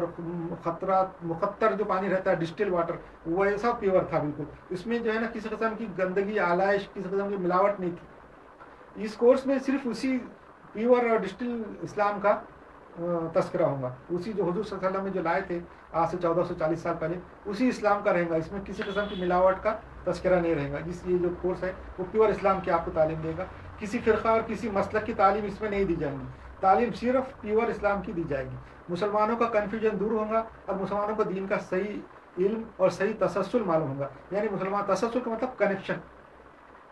مخطر جو پانی رہتا ہے ڈسٹل واٹر, وہ ایسا پیور تھا بالکل. اس میں جو ہے نا کسی قسم کی گندگی, آلائش, کسی قسم کی ملاوٹ نہیں تھی. اس کورس میں صرف اسی پیور اور ڈسٹل اسلام کا تذکرہ ہوگا, اسی جو حضور صلی اللہ علیہ وسلم نے جو لائے تھے آج سے 1440 سال پہلے, اسی اسلام کا رہے گا. اس میں کسی قسم کی ملاوٹ کا تذکرہ نہیں رہے گا. یہ جو کورس ہے وہ پیور اسلام کی آپ کو تعلیم دے گا. کسی فرقہ اور کسی مسلک کی تعلیم اس میں نہیں دی جائیں گی, تعلیم صرف پیور اسلام کی دی جائے گی. مسلمانوں کا کنفیوژن دور ہوگا اور مسلمانوں کو دین کا صحیح علم اور صحیح تسلسل معلوم ہوگا. یعنی مسلمان تسلسل کا مطلب کنیکشن,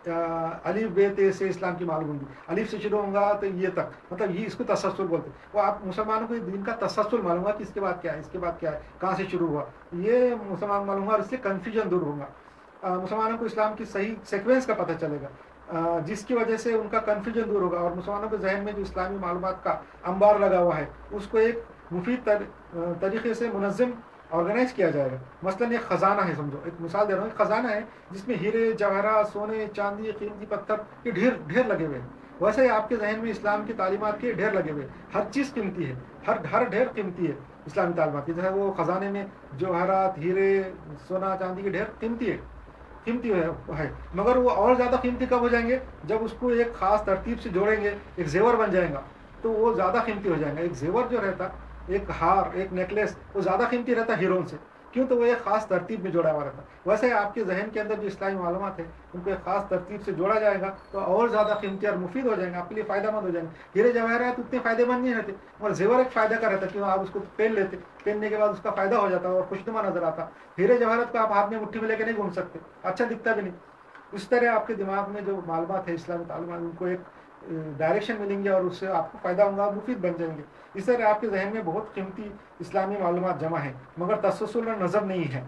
अलिफ बे ते से इस्लाम की मालूम होंगी, अलिफ से शुरू होगा तो ये तक, मतलब ये इसको तसलसल बोलते हैं। वो आप मुसलमानों को दीन का तसलसल मालूम होगा कि इसके बाद क्या है, इसके बाद क्या है, कहाँ से शुरू हुआ, ये मुसलमान मालूम होगा और इससे कन्फ्यूजन दूर होगा। मुसलमानों को इस्लाम की सही सीक्वेंस का पता चलेगा, जिसकी वजह से उनका कन्फ्यूजन दूर होगा और मुसलमानों के जहन में जो इस्लामी मालूमात का अंबार लगा हुआ है उसको एक मुफीद तरीके से मुनज़्ज़म ऑर्गेनाइज किया जाएगा। मसलन एक ख़जाना है, समझो एक मिसाल दे रहा हूँ, एक ख़जाना है जिसमें हीरे जवाहरात सोने चांदी कीमती पत्थर के ढेर ढेर लगे हुए हैं। वैसे ही आपके जहन में इस्लाम की तालीमात के ढेर लगे हुए, हर चीज़ कीमती है, हर ढेर कीमती है इस्लामी तालीमात की। जैसे वो ख़जाने में जवाहरात हीरे सोना चांदी के ढेर कीमती है, मगर वो और ज़्यादा कीमती कब हो जाएंगे, जब उसको एक ख़ास तरतीब से जोड़ेंगे, एक जेवर बन जाएगा तो वो ज़्यादा कीमती हो जाएगा। एक जेवर जो रहता, एक हार एक नेकलेस, वो ज़्यादा कीमती रहता हीरों से, क्यों, तो वो एक ख़ास तरतीब में जोड़ा हुआ रहता। वैसे आपके जहन के अंदर जो इस्लामी मालूमात है उनको एक ख़ास तरतीब से जोड़ा जाएगा तो और ज़्यादा कीमती और मुफीद हो जाएंगे, आपके लिए फ़ायदेमंद हो जाएंगे। हीरे जवाहरात उतने फ़ायदेमंद नहीं रहते, और जेवर एक फ़ायदा का रहता, क्यों, आप उसको पहन लेते, पहनने के बाद उसका फ़ायदा हो जाता और खुशनुमा नज़र आता। हीरे जवाहरात को आप हाथ में मुट्ठी में लेकर नहीं घूम सकते, अच्छा दिखता भी नहीं। इस तरह आपके दिमाग में जो मालूमात है इस्लामी तालीमात, उनको एक डायरेक्शन मिलेंगे और उससे आपको फ़ायदा होगा, मुफीद बन जाएंगे। इस तरह आपके जहन में बहुत कीमती इस्लामी मालूमात जमा है मगर तसलसल और नज़म नहीं है,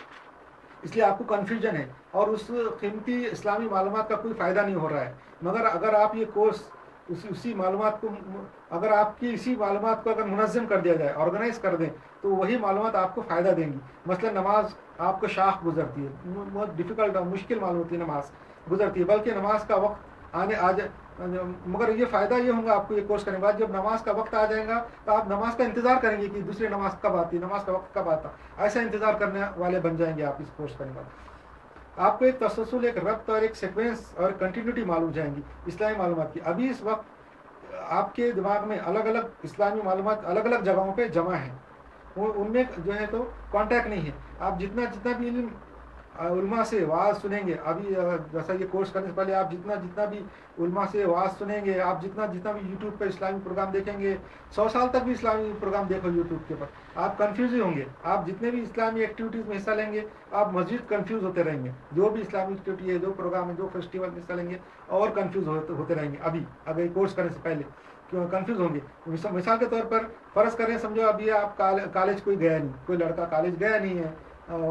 इसलिए आपको कन्फ्यूजन है और उस कीमती इस्लामी मालूमात का कोई फ़ायदा नहीं हो रहा है। मगर अगर आप ये कोर्स उसी मालूमात को, अगर आपकी इसी मालूमात को अगर मुनज़्ज़म कर दिया जाए, ऑर्गेनाइज कर दें, तो वही मालूमात आपको फ़ायदा देंगी। मसलन नमाज आपको शाख गुजरती है, बहुत डिफ़िकल्ट और मुश्किल मालूम होती है, नमाज गुजरती है, बल्कि नमाज का वक्त आने आ जाए, मगर ये फ़ायदा ये होगा आपको ये कोर्स करने के बाद, जब नमाज का वक्त आ जाएगा तो आप नमाज का इंतज़ार करेंगे कि दूसरी नमाज कब आती है, नमाज का वक्त कब आता, ऐसा इंतज़ार करने वाले बन जाएंगे आप इस कोर्स करने के बाद। आपको एक तसलसल, एक रब्त और एक सीक्वेंस और कंटिन्यूटी मालूम जाएंगी इस्लामी मालूमात की। अभी इस वक्त आपके दिमाग में अलग अलग इस्लामी मालूमात अलग अलग जगहों पे जमा है, उनमें जो है तो कांटेक्ट नहीं है। आप जितना भी इल्म उलमा से वाज सुनेंगे, अभी जैसा ये कोर्स करने से पहले आप जितना भी उलमा से वाज सुनेंगे, आप जितना भी यूट्यूब पर इस्लामी प्रोग्राम देखेंगे, 100 साल तक भी इस्लामी प्रोग्राम देखो यूट्यूब के ऊपर, आप कंफ्यूज ही होंगे। आप जितने भी इस्लामी एक्टिविटीज़ में हिस्सा लेंगे आप मज़ीद कंफ्यूज होते रहेंगे। जो भी इस्लामी एक्टिविटी है, जो प्रोग्राम है, जो फेस्टिवल में हिस्सा लेंगे और कंफ्यूज होते रहेंगे। अभी अगर कोर्स करने से पहले क्यों कंफ्यूज होंगे। मिसाल के तौर पर फ़र्ज़ करें, समझो अभी आप कॉलेज कोई गया नहीं, कोई लड़का कॉलेज गया नहीं है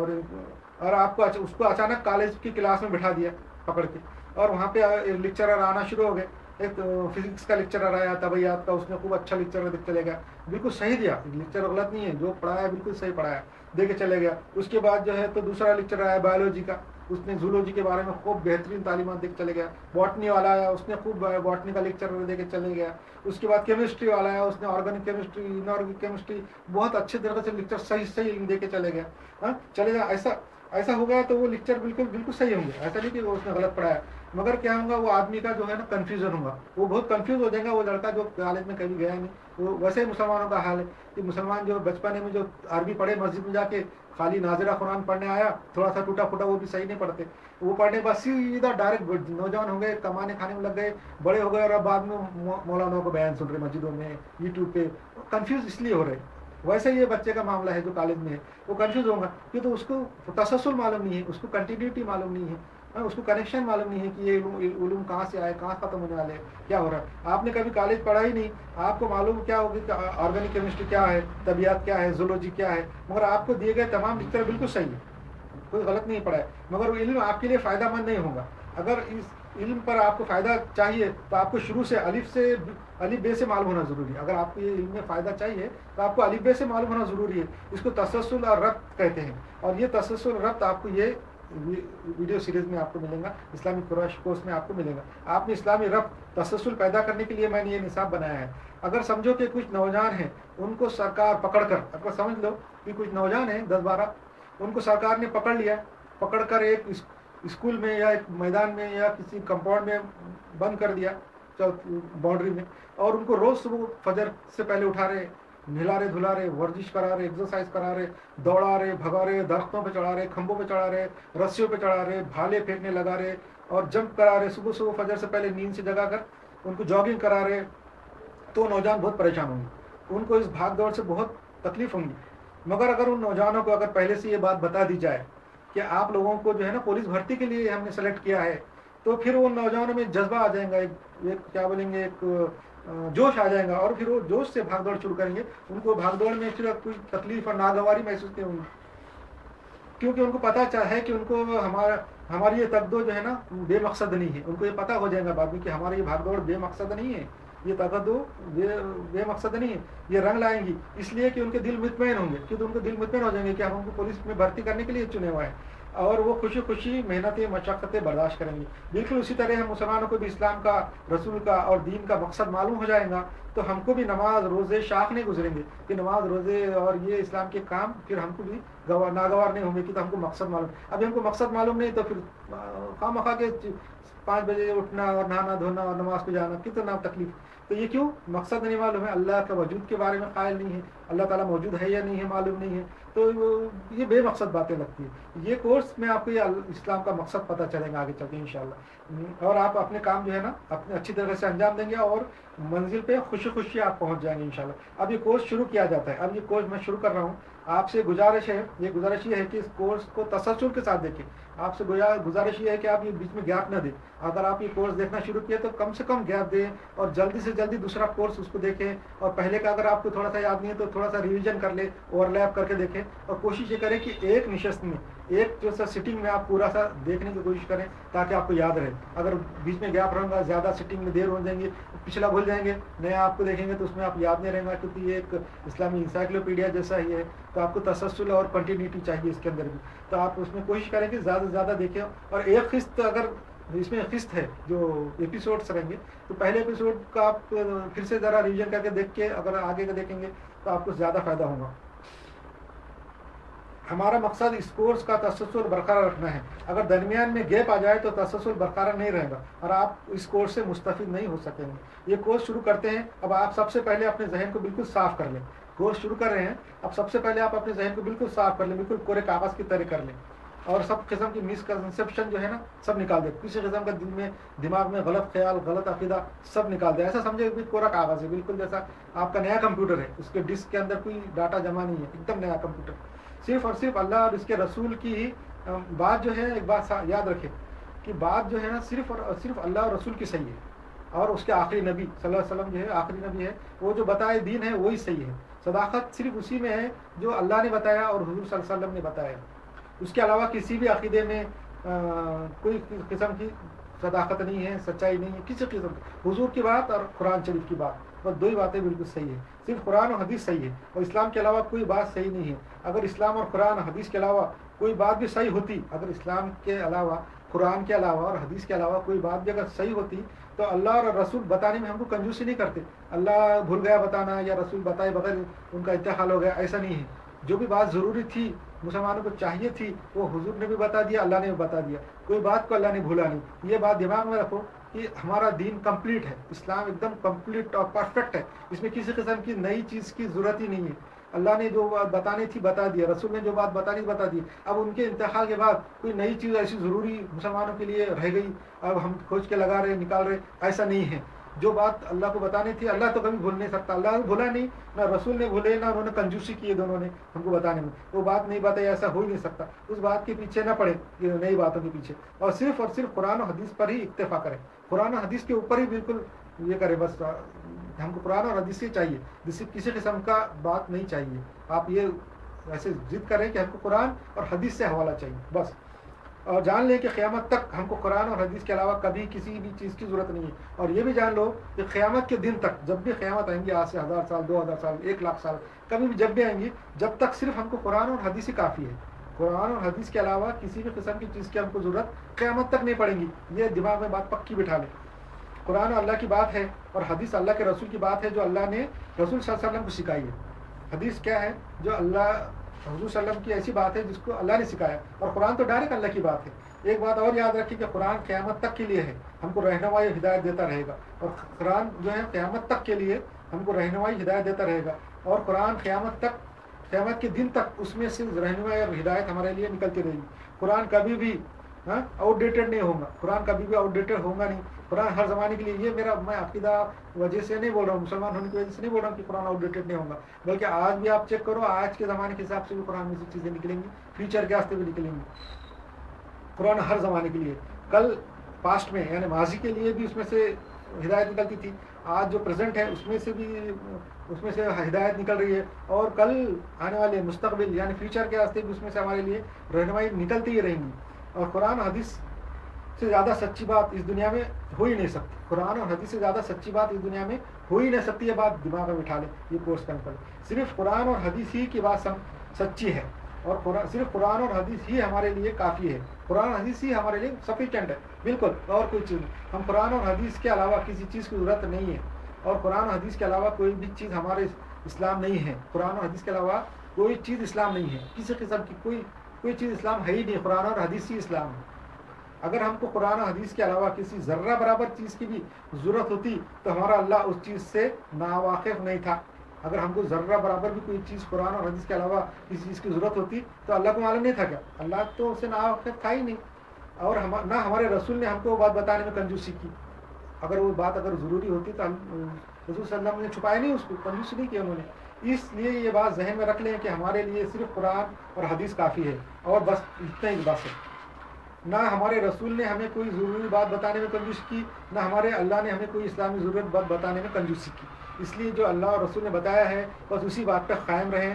और आपको उसको अचानक कॉलेज की क्लास में बिठा दिया पकड़ के, और वहाँ पे लेक्चरर आना शुरू हो गए। एक तो फिजिक्स का लेक्चरर आया, तबैयात का, उसने खूब अच्छा लेक्चर दे चले गया, बिल्कुल सही दिया, लेक्चर गलत नहीं है, जो पढ़ाया बिल्कुल सही पढ़ाया, दे के चले गया। उसके बाद जो है तो दूसरा लेक्चर आया बायोलॉजी का, उसने जूलॉजी के बारे में खूब बेहतरीन तालीमात दे के चले गया। बॉटनी वाला आया, उसने खूब बॉटनी का लेक्चर दे के चले गया। उसके बाद केमिस्ट्री वाला आया, उसने ऑर्गेनिक केमिस्ट्री, इनऑर्गेनिक केमिस्ट्री बहुत अच्छे तरीके से लेक्चर सही दे के चले गया। हाँ चले गया, ऐसा हो गया तो वो लेक्चर बिल्कुल सही होंगे, ऐसा नहीं कि वो उसने गलत पढ़ाया। मगर क्या होगा, वो आदमी का जो है ना कन्फ्यूजन होगा, वो बहुत कन्फ्यूज हो जाएगा। वो लड़का जो कॉलेज में कभी गया नहीं, वो वैसे ही मुसलमानों का हाल है कि मुसलमान जो बचपने में जो अरबी पढ़े, मस्जिद में जाके खाली नाज़िरा कुरान पढ़ने आया, थोड़ा सा टूटा फूटा, वो भी सही नहीं पढ़ते, वो पढ़ने बस सीधा डायरेक्ट नौजवान हो गए, कमाने खाने में लग गए, बड़े हो गए, और अब बाद में मौलानाओं को बयान सुन रहे मस्जिदों में, यूट्यूब पे। कन्फ्यूज इसलिए हो रहे। वैसे ये बच्चे का मामला है जो कॉलेज में है, वो कंफ्यूज होगा क्योंकि तो उसको तसलसल मालूम नहीं है, उसको कंटिन्यूटी मालूम नहीं है, उसको कनेक्शन मालूम नहीं है कि ये उलूम कहाँ से आए, कहाँ ख़त्म होने वाले, क्या हो रहा है। आपने कभी कॉलेज पढ़ा ही नहीं, आपको मालूम क्या होगी कि ऑर्गेनिक केमिस्ट्री क्या है, तबियत क्या है, जूलॉजी क्या है, मगर आपको दिए गए तमाम लेक्चर बिल्कुल सही है, कोई गलत नहीं पढ़ा है, मगर वो इल्म आपके लिए फ़ायदा मंद नहीं होगा। अगर इस इल्म पर आपको फ़ायदा चाहिए तो आपको शुरू से अलिफ बे से मालूम होना ज़रूरी है। अगर आपको ये इल्म में फ़ायदा चाहिए तो आपको अलिफ बे से मालूम होना ज़रूरी है। इसको तसलसल और रब्त कहते हैं, और ये तसलसल और रब्त आपको ये वीडियो सीरीज़ में आपको मिलेगा, इस्लामी कोर्स में आपको मिलेगा। आपने इस्लामी रब्त तसलसल पैदा करने के लिए मैंने ये निसाब बनाया है। अगर समझो कि कुछ नौजवान हैं, उनको सरकार पकड़कर, अगर समझ लो कि कुछ नौजवान हैं 10-12, उनको सरकार ने पकड़कर एक स्कूल में या एक मैदान में या किसी कंपाउंड में बंद कर दिया, बाउंड्री में, और उनको रोज़ सुबह फजर से पहले उठा रहे, नहला रहे, धुला रहे, वर्जिश करा रहे, एक्सरसाइज करा रहे, दौड़ा रहे, भगा रहे, दरख्तों पे चढ़ा रहे, खंभों पे चढ़ा रहे, रस्सियों पे चढ़ा रहे, भाले फेंकने लगा रहे और जंप करा रहे, सुबह फजर से पहले नींद से जगा कर उनको जॉगिंग करा रहे, तो नौजवान बहुत परेशान होंगे, उनको इस भाग दौड़ से बहुत तकलीफ होंगी। मगर अगर उन नौजवानों को अगर पहले से ये बात बता दी जाए कि आप लोगों को जो है ना पुलिस भर्ती के लिए हमने सेलेक्ट किया है, تو پھر وہ نوجوانوں میں جذبہ آ جائے گا، ایک کیا بولیں گے، ایک جوش آ جائے گا، اور پھر وہ جوش سے بھاگ دوڑ شروع کریں گے. ان کو بھاگ دوڑ میں پھر کوئی تکلیف اور ناگواری محسوس نہیں ہوگی، کیونکہ ان کو پتہ ہے کہ ان کو ہماری یہ تقدو جو ہے نا بے مقصد نہیں ہے. ان کو یہ پتہ ہو جائے گا بعد میں کہ ہماری یہ بھاگ دوڑ بے مقصد نہیں ہے، یہ تقدو بے مقصد نہیں ہے، یہ رنگ لائیں گی. اس لیے کہ ان کے دل مطمئن ہوں گے، کیونکہ ان کے دل مطمئن ہو جائیں گے کہ ہم ان کو پولیس میں بھرتی کرنے کے لیے چنے ہوئے ہیں، اور وہ خوشی خوشی محنتیں مشقتیں برداشت کریں گے. بالکل اسی طرح ہم مسلمانوں کو بھی اسلام کا، رسول کا اور دین کا مقصد معلوم ہو جائے گا تو ہم کو بھی نماز روزے شاخ نہیں گزریں گے کہ نماز روزے اور یہ اسلام کے کام پھر ہم کو بھی ناگوار نہیں ہوں گے، کہ تو ہم کو مقصد معلوم. ابھی ہم کو مقصد معلوم نہیں تو پھر خواہ مخواہ کے 5 بجے اٹھنا اور نہانا دھونا اور نماز پہ جانا کتنا تکلیف. تو یہ کیوں؟ مقصد نہیں معلوم ہے، اللہ کا وجود کے بارے میں قائل نہیں ہے، اللہ تعالیٰ موجود ہے یا نہیں ہے معلوم نہیں ہے، تو یہ بے مقصد باتیں لگتی ہیں. یہ کورس میں آپ کو یہ اسلام کا مقصد پتہ چلے گا آگے چل کے انشاءاللہ، اور آپ اپنے کام جو ہے نا اپنے اچھی طرح سے انجام دیں گے اور منزل پہ خوشی خوشی آپ پہنچ جائیں گے انشاءاللہ. اب یہ کورس شروع کیا جاتا ہے، اب یہ کورس میں شروع کر رہا ہوں. آپ سے گزارش ہے، یہ گزارش یہ ہے کہ اس کورس کو تسلسل کے ساتھ دیکھیں. آپ سے گزارش یہ ہے کہ آپ یہ بیچ میں گیپ نہ دیں. اگر آپ یہ کورس دیکھنا شروع کیے تو کم سے کم گیپ دیں اور جلدی سے جلدی دوسرا کورس اس کو دیکھیں، اور پہلے کا اگر آپ کو تھوڑا سا یاد نہیں ہے تو تھوڑا سا ریویژن کر لیں، اوور لیپ کر کے دیکھیں، اور کوشش یہ کریں کہ ایک نشست میں، ایک جو سا سٹنگ میں آپ پورا سا دیکھنے کی کوشش کریں تاکہ آپ کو یاد رہے. اگر بیچ میں گیپ رہے گا، زیادہ سٹنگ میں دیر ہو جائیں گے، پچھلا بھول جائیں گے، نیا آپ کو دیکھیں گے تو اس میں آپ یاد نہیں رہیں گا، کیونکہ یہ ایک اسلامی انسائکلوپیڈیا جیسا ہی ہے. تو آپ کو تسلسل اور کنٹینیوٹی چاہیے اس کے اندر بھی. تو آپ اس میں کوشش کریں کہ زیادہ سے زیادہ دیکھیں، اور ایک قسط اگر اس میں قسط ہے جو ایپیسوڈس رہیں گے تو پہلے ایپیسوڈ کا آپ پھر سے ذرا ریویژن کر کے دیکھ کے اگر آگے کا دیکھیں گے تو آپ کو زیادہ فائدہ ہوگا. ہمارا مقصد اس کورس کا تسلسل برقرار رکھنا ہے. اگر درمیان میں گیپ آ جائے تو تسلسل برقرار نہیں رہے گا اور آپ اس کورس سے مستفید نہیں ہو سکیں گے. یہ کورس شروع کرتے ہیں. اب آپ سب سے پہلے اپنے ذہن کو بالکل صاف کر لیں. کورس شروع کر رہے ہیں، اب سب سے پہلے آپ اپنے ذہن کو بالکل صاف کر لیں، بالکل کورے کاغذ کی طرح کر لیں، اور سب قسم کی مسکنسیپشن جو ہے نا سب نکال دیں. کسی قسم کا دل میں دماغ میں غلط خیال، غلط عقیدہ سب نکال دیں. ایسا سمجھے کہ کورا کاغذ ہے، بالکل جیسا آپ کا نیا کمپیوٹر ہے، اس کے ڈسک کے اندر کوئی ڈاٹا جمع نہیں ہے، ایک دم نیا کمپیوٹر. صرف اور صرف اللہ اور اس کے رسول کی ہی بات جو ہے. ایک بات یاد رکھیں کہ بات جو ہے نا صرف اور صرف اللہ اور رسول کی صحیح ہے، اور اس کے آخری نبی صلی اللہ علیہ وسلم جو ہے آخری نبی ہے، وہ جو بتائے دین ہے وہی صحیح ہے. صداقت صرف اسی میں ہے جو اللہ نے بتایا اور حضور صلی اللہ علیہ وسلم نے بتایا. اس کے علاوہ کسی بھی عقیدے میں کوئی قسم کی صداقت نہیں ہے، سچائی نہیں ہے کسی قسم کی. حضور کی بات اور قرآن شریف کی بات، بس دو ہی باتیں بالکل صحیح ہے. صرف قرآن اور حدیث صحیح ہے، اور اسلام کے علاوہ کوئی بات صحیح نہیں ہے. اگر اسلام اور قرآن اور حدیث کے علاوہ کوئی بات بھی صحیح ہوتی، اگر اسلام کے علاوہ، قرآن کے علاوہ اور حدیث کے علاوہ کوئی بات بھی اگر صحیح ہوتی تو اللہ اور رسول بتانے میں ہم کو کنجوسی نہیں کرتے. اللہ بھول گیا بتانا یا رسول بتائے بغیر ان کا انتقال ہو گیا، ایسا نہیں ہے. جو بھی بات ضروری تھی، مسلمانوں کو چاہیے تھی، وہ حضور نے بھی بتا دیا، اللہ نے بھی بتا دیا. کوئی بات کو اللہ نے بھولا نہیں. یہ بات دماغ میں رکھو کہ ہمارا دین کمپلیٹ ہے، اسلام ایک دم کمپلیٹ اور پرفیکٹ ہے. اس میں کسی قسم کی نئی چیز کی ضرورت ہی نہیں ہے. اللہ نے جو بات بتانی تھی بتا دیا، رسول نے جو بات بتانی تھی بتا دی. اب ان کے انتقال کے بعد کوئی نئی چیز ایسی ضروری مسلمانوں کے لیے رہ گئی اب ہم کھوج کے لگا رہے نکال رہے، ایسا نہیں ہے. جو بات اللہ کو بتانی تھی اللہ تو کبھی بھول نہیں سکتا. اللہ نے بھولا نہیں، نہ رسول نے بھولے، نہ انہوں نے کنجوسی کی دونوں نے ہم کو بتانے میں. وہ بات نہیں بتائی، ایسا ہو ہی نہیں سکتا. اس بات کے پیچھے نہ پڑے نئی باتوں کے پیچھے، اور صرف قرآن و حدیث پر ہی اکتفا کریں. قرآن و حدیث کے اوپر ہی بالکل یہ کریں. بس ہم کو قرآن اور حدیث سے چاہیے، جس سے کسی قسم کا بات نہیں چاہیے. آپ یہ ایسے ضد کریں کہ ہم کو قرآن اور حدیث سے حوالہ چاہیے بس. اور جان لیں کہ قیامت تک ہم کو قرآن اور حدیث کے علاوہ کبھی کسی بھی چیز کی ضرورت نہیں ہے. اور یہ بھی جان لو کہ قیامت کے دن تک، جب بھی قیامت آئیں گی، آج سے 1000 سال، 2000 سال، 1,00,000 سال، کبھی بھی جب بھی آئیں گی، جب تک صرف ہم کو قرآن اور حدیث ہی کافی ہے. قرآن اور حدیث کے علاوہ کسی بھی قسم کی چیز کی ہم کو ضرورت قیامت تک نہیں پڑے گی. یہ دماغ میں بات پکی بٹھا لیں. قرآن اللہ کی بات ہے اور حدیث اللہ کے رسول کی بات ہے، جو اللہ نے رسول صلی اللہ علیہ وسلم کو سکھائی ہے. حدیث کیا ہے؟ جو اللہ حضور صلی اللہ علیہ وسلم کی ایسی بات ہے جس کو اللہ نے سکھایا. اور قرآن تو ڈائریکٹ اللہ کی بات ہے. ایک بات اور یاد رکھیں کہ قرآن قیامت تک کے لیے ہے، ہم کو رہنمائی ہدایت دیتا رہے گا. اور قرآن جو ہے قیامت تک کے لیے ہم کو رہنمائی ہدایت دیتا رہے گا. اور قرآن قیامت تک، قیامت کے دن تک اس میں سے رہنمائی اور ہدایت ہمارے لیے نکلتی رہے گی. قرآن کبھی بھی آؤٹ ڈیٹڈ نہیں ہوگا. قرآن کبھی بھی آؤٹ ڈیٹڈ ہوگا نہیں. قرآن ہر زمانے کے لیے. یہ میں عقیدہ وجہ سے نہیں بول رہا ہوں، مسلمان ہونے کی وجہ سے نہیں بول رہا ہوں کہ قرآن آؤٹ ڈیٹڈ نہیں ہوگا، بلکہ آج بھی آپ چیک کرو، آج کے زمانے کے حساب سے بھی قرآن میں سے چیزیں نکلیں گی، فیوچر کے واسطے بھی نکلیں گی. قرآن ہر زمانے کے لیے. کل پاسٹ میں یعنی ماضی کے لیے بھی اس میں سے ہدایت نکلتی تھی، آج جو پریزنٹ ہے اس میں سے ہدایت نکل رہی ہے، اور کل آنے والے مستقبل یعنی فیوچر کے راستے بھی اس میں سے ہمارے لیے رہنمائی نکلتی ہی رہیں گی. اور قرآن حدیث سے زیادہ سچی بات اس دنیا میں ہو ہی نہیں سکتی. قرآن اور حدیث سے زیادہ سچی بات اس دنیا میں ہو ہی نہیں سکتی. یہ بات دماغ میں بٹھا لیں، یہ کورس کرنے پر صرف قرآن اور حدیث ہی کی بات سچی ہے، اور صرف قرآن اور حدیث ہی ہمارے لیے کافی ہے. قرآن حدیث ہی ہمارے لیے سفیشینٹ ہے، بالکل، اور کوئی چیز نہیں. ہم قرآن اور حدیث کے علاوہ کسی چیز کی ضرورت نہیں ہے، اور قرآن و حدیث کے علاوہ کوئی بھی چیز ہمارے اسلام نہیں ہے. قرآن و حدیث کے علاوہ کوئی چیز اسلام نہیں ہے، کسی قسم کی کوئی چیز اسلام ہے ہی نہیں. قرآن اور حدیث ہی اسلام ہے. اگر ہم کو قرآن و حدیث کے علاوہ کسی ذرہ برابر چیز کی بھی ضرورت ہوتی تو ہمارا اللہ اس چیز سے ناواقف نہیں تھا. اگر ہم کو ذرہ برابر بھی کوئی چیز قرآن اور حدیث کے علاوہ کسی چیز کی ضرورت ہوتی تو اللہ کو معلوم نہیں تھا کیا؟ اللہ تو اس سے ناواقف تھا ہی نہیں. اور نہ ہمارے رسول نے ہم کو وہ بات بتانے میں کنجوسی کی. اگر وہ بات ضروری ہوتی تو رسول صلی اللہ علیہ وسلم نے چھپایا نہیں، اس کو کنجوسی نہیں کیا انہوں نے. اس لیے یہ بات ذہن میں رکھ لیں کہ ہمارے لیے صرف قرآن اور حدیث کافی ہے، اور بس اتنا ہی بس ہے. نہ ہمارے رسول نے ہمیں کوئی ضروری بات بتانے میں کنجوسی کی، نہ ہمارے اللہ نے ہمیں کوئی اسلامی ضرورت بات بتانے میں کنجوسی کی. اس لیے جو اللہ اور رسول نے بتایا ہے بس اسی بات پہ قائم رہیں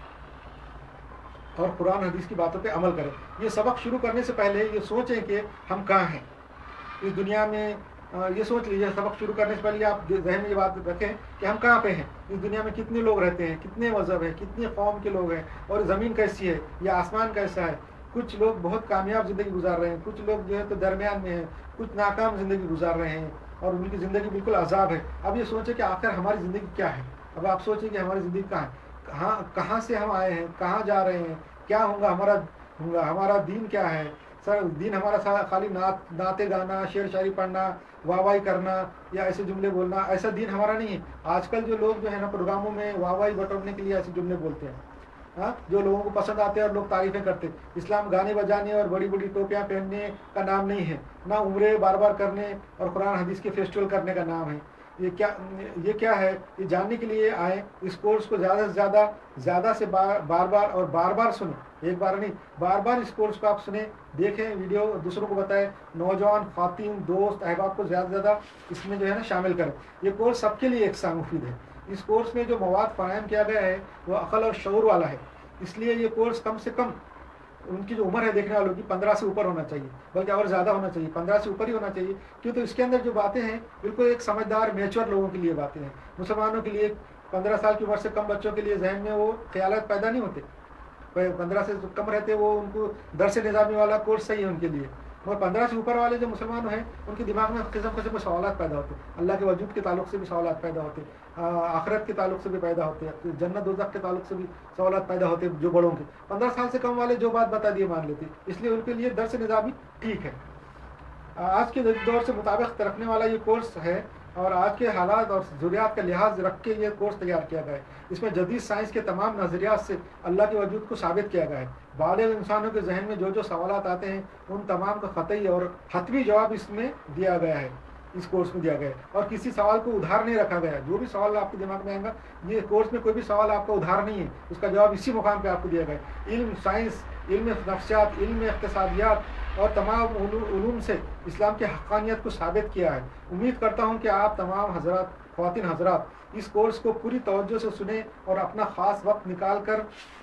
اور قرآن حدیث کی باتوں پہ عمل کریں. یہ سبق شروع کرنے سے پہلے یہ سوچیں کہ ہم کہاں ہیں اس دنیا میں. یہ سوچ لیجیے سبق شروع کرنے سے پہلے آپ ذہن میں یہ بات رکھیں کہ ہم کہاں پہ ہیں اس دنیا میں. کتنے لوگ رہتے ہیں، کتنے مذہب ہیں، کتنی قوم کے لوگ ہیں، اور زمین کیسی ہے یا آسمان کیسا ہے. کچھ لوگ بہت کامیاب زندگی گزار رہے ہیں، کچھ لوگ جو ہے تو درمیان میں ہیں، کچھ ناکام زندگی گزار رہے ہیں اور ان کی زندگی بالکل عذاب ہے. اب یہ سوچیں کہ آخر ہماری زندگی کیا ہے. اب آپ سوچیں کہ ہماری زندگی کہاں ہے، کہاں سے ہم آئے ہیں، کہاں جا رہے ہیں، کیا ہوگا ہمارا دین کیا ہے. سر دین ہمارا خالی نعتیں گانا، شعر شاعری پڑھنا، واہ واہی کرنا یا ایسے جملے بولنا، ایسا دین ہمارا نہیں ہے. آج کل جو لوگ جو ہے نا پروگراموں میں واہ واہی بٹورنے کے لیے ایسے جملے بولتے ہیں جو لوگوں کو پسند آتے ہیں اور لوگ تعریفیں کرتے. اسلام گانے بجانے اور بڑی بڑی ٹوپیاں پہننے کا نام نہیں ہے، نہ عمرے بار بار کرنے اور قرآن حدیث کے فیسٹیول کرنے کا نام ہے. یہ کیا ہے؟ یہ جاننے کے لیے آئیں. اس کورس کو زیادہ سے بار بار سنیں. ایک بار نہیں، بار بار اس کورس کو آپ سنیں، دیکھیں ویڈیو، دوسروں کو بتائیں. نوجوان، خواتین، دوست، احباب کو زیادہ اس میں جو ہے نا شامل کریں. یہ کورس سب کے لیے یکساں مفید ہے. اس کورس میں جو مواد فراہم کیا گیا ہے وہ عقل اور شعور والا ہے. اس لیے یہ کورس کم سے کم ان کی جو عمر ہے دیکھنے والوں کی 15 سے اوپر ہونا چاہیے، بلکہ اور زیادہ ہونا چاہیے، 15 سے اوپر ہی ہونا چاہیے. کیوں تو اس کے اندر جو باتیں ہیں بالکل ایک سمجھدار میچور لوگوں کے لیے باتیں ہیں. مسلمانوں کے لیے 15 سال کی عمر سے کم بچوں کے لیے ذہن میں وہ خیالات پیدا نہیں ہوتے. 15 سے کم رہتے وہ ان کو درس نظامی والا کورس صحیح ہے ان کے لیے. اور 15 سے اوپر والے جو مسلمان ہیں ان کے دماغ میں قسم کے سوالات پیدا ہوتے ہیں. اللہ کے وجود کے تعلق سے بھی سوالات پیدا ہوتے ہیں، آخرت کے تعلق سے بھی پیدا ہوتے ہیں، جنت دوزخ کے تعلق سے بھی سوالات پیدا ہوتے ہیں. جو بڑوں کے 15 سال سے کم والے جو بات بتا دیے مان لیتے، اس لیے ان کے لیے درس نظامی ٹھیک ہے. آج کے دور سے مطابقت رکھنے والا یہ کورس ہے، اور آج کے حالات اور ضروریات کا لحاظ رکھ کے یہ کورس تیار کیا گیا ہے. اس میں جدید سائنس کے تمام نظریات سے اللہ کے وجود کو ثابت کیا گیا ہے. بالغ انسانوں کے ذہن میں جو سوالات آتے ہیں ان تمام کا قطعی اور حتمی جواب اس میں دیا گیا ہے، اس کورس میں دیا گیا ہے. اور کسی سوال کو ادھار نہیں رکھا گیا ہے. جو بھی سوال آپ کے دماغ میں آئے گا، یہ کورس میں کوئی بھی سوال آپ کا ادھار نہیں ہے، اس کا جواب اسی مقام پہ آپ کو دیا گیا ہے. علم سائنس، علم نفسیات، علم اقتصادیات اور تمام علوم سے اسلام کی حقانیت کو ثابت کیا ہے. امید کرتا ہوں کہ آپ تمام حضرات، خواتین حضرات، اس کورس کو پوری توجہ سے سنیں اور اپنا خاص وقت نکال کر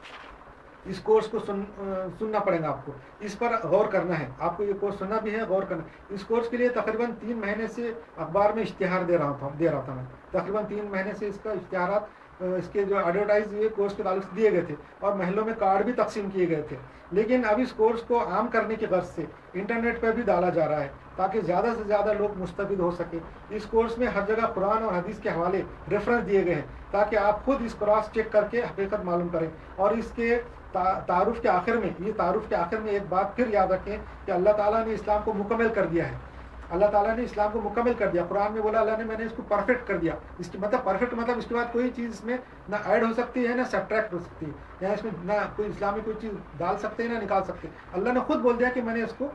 اس کورس کو سننا پڑے گا. آپ کو اس پر غور کرنا ہے. آپ کو یہ کورس سننا بھی ہے، غور کرنا. اس کورس کے لیے تقریباً 3 مہینے سے اخبار میں اشتہار دے رہا تھا میں. تقریباً 3 مہینے سے اس کا اشتہارات، اس کے جو ایڈورٹائز ہوئے کورس کے تعلق سے دیے گئے تھے، اور محلوں میں کارڈ بھی تقسیم کیے گئے تھے. لیکن اب اس کورس کو عام کرنے کی غرض سے انٹرنیٹ پر بھی ڈالا جا رہا ہے تاکہ زیادہ سے زیادہ لوگ مستفید ہو سکیں. اس کورس میں ہر جگہ قرآن اور حدیث کے حوالے ریفرنس دیے گئے ہیں تاکہ آپ خود اس کراس چیک کر کے حقیقت معلوم کریں. اور اس کے تعارف کے آخر میں ایک بات پھر یاد رکھیں کہ اللہ تعالیٰ نے اسلام کو مکمل کر دیا ہے. اللہ تعالیٰ نے اسلام کو مکمل کر دیا. قرآن میں بولا اللہ نے میں نے اس کو پرفیکٹ کر دیا. اس کی پرفیکٹ مطلب اس کے بعد کوئی چیز اس میں نہ ایڈ ہو سکتی ہے نہ سبٹریکٹ ہو سکتی ہے، یا اس میں نہ کوئی اسلامی کوئی چیز ڈال سکتے ہیں نہ نکال سکتے. اللہ نے خود بول دیا کہ میں نے اس کو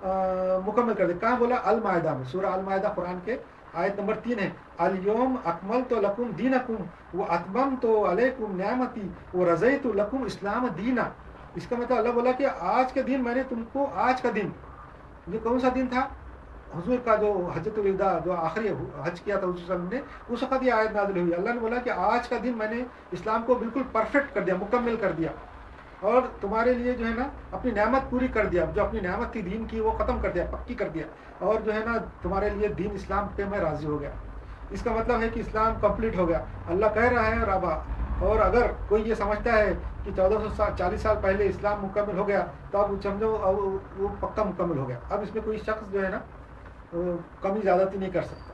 مکمل کر دیا. کہاں بولا؟ المائدہ میں. سورہ المائدہ قرآن کے آیت نمبر 3 ہے. الیوم اکملت لکم دینکم واتممت علیکم نعمتی ورضیت لکم اسلام دینا. اس کا مطلب اللہ بولا کہ آج کا دن میں نے تم کو، آج کا دن، یہ کون سا دن تھا؟ हुजूर का जो हजतुल विदा जो आखिरी हज किया था हुजूर सल्लल्लाहु अलैहि वसल्लम ने, उस वक्त ये आयत नाज़िल हुई। अल्लाह ने बोला कि आज का दिन मैंने इस्लाम को बिल्कुल परफेक्ट कर दिया, मुकम्मल कर दिया, और तुम्हारे लिए जो है ना अपनी नेमत पूरी कर दिया, जो अपनी नेमत थी दीन की वो ख़त्म कर दिया, पक्की कर दिया, और जो है ना तुम्हारे लिए दीन इस्लाम पे मैं राज़ी हो गया। इसका मतलब है कि इस्लाम कंप्लीट हो गया, अल्लाह कह रहा है। और अगर कोई ये समझता है कि 1440 साल पहले इस्लाम मुकम्मल हो गया, तो अब समझो अब वो पक्का मुकम्मल हो गया। अब इसमें कोई शख्स जो है ना कमी ज़्यादती नहीं कर सकता।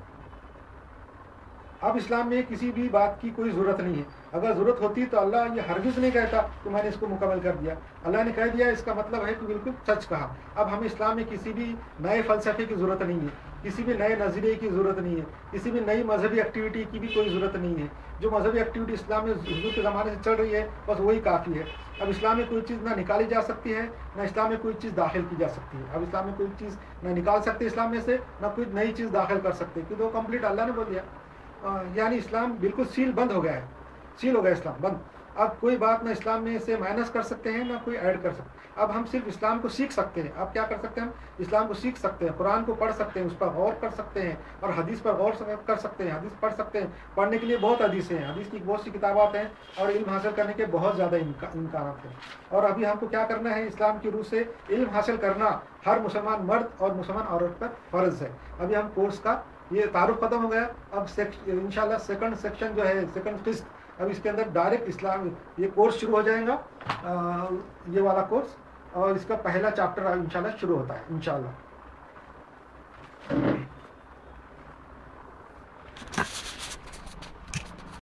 अब इस्लाम में किसी भी बात की कोई ज़रूरत नहीं है। अगर ज़रूरत होती तो अल्लाह ये हरगिज़ नहीं कहता कि मैंने इसको मुकम्मल कर दिया। अल्लाह ने कह दिया, इसका मतलब है कि बिल्कुल सच कहा। अब हमें इस्लाम में किसी भी नए फ़लसफ़े की ज़रूरत नहीं है, किसी भी नए नज़रिए की ज़रूरत नहीं है, किसी भी नई मजहबी एक्टिविटी की भी कोई ज़रूरत नहीं है। जो मजहबी एक्टिविटी इस्लाम में हुजूर के ज़माने से चल रही है बस वही काफ़ी है। अब इस्लाम में कोई चीज़ ना निकाली जा सकती है, ना इस्लाम में कोई चीज़ दाखिल की जा सकती है। अब इस्लाम में कोई चीज़ ना निकाल सकते इस्लाम में से, ना कोई नई चीज़ दाखिल कर सकते, क्योंकि वो कंप्लीट अल्लाह ने बोल दिया। यानी इस्लाम बिल्कुल सील बंद हो गया है, सील हो गया इस्लाम बंद। अब कोई बात ना इस्लाम में से माइनस कर सकते हैं, ना कोई ऐड कर सकते हैं। अब हम सिर्फ इस्लाम को सीख सकते हैं। अब क्या कर सकते हैं, हम इस्लाम को सीख सकते हैं, कुरान को पढ़ सकते हैं, उस पर गौर कर सकते हैं, और हदीस पर गौर कर सकते हैं, हदीस पढ़ सकते हैं। पढ़ने के लिए बहुत हदीसें हैं, हदीस की बहुत सी किताबात हैं, और इल्म हासिल करने के बहुत ज़्यादा इम्कानात हैं। और अभी हमको क्या करना है, इस्लाम की रूह से इल्म हासिल करना हर मुसलमान मर्द और मुसलमान औरत पर फ़र्ज़ है। अभी हम कोर्स का ये तारुफ ख़त्म हो गया। अब इंशाल्लाह सेकंड सेक्शन जो है, सेकंड किस्त, अब इसके अंदर डायरेक्ट इस्लाम ये कोर्स शुरू हो जाएगा, ये वाला कोर्स, और इसका पहला चैप्टर इंशाल्लाह शुरू होता है इंशाल्लाह।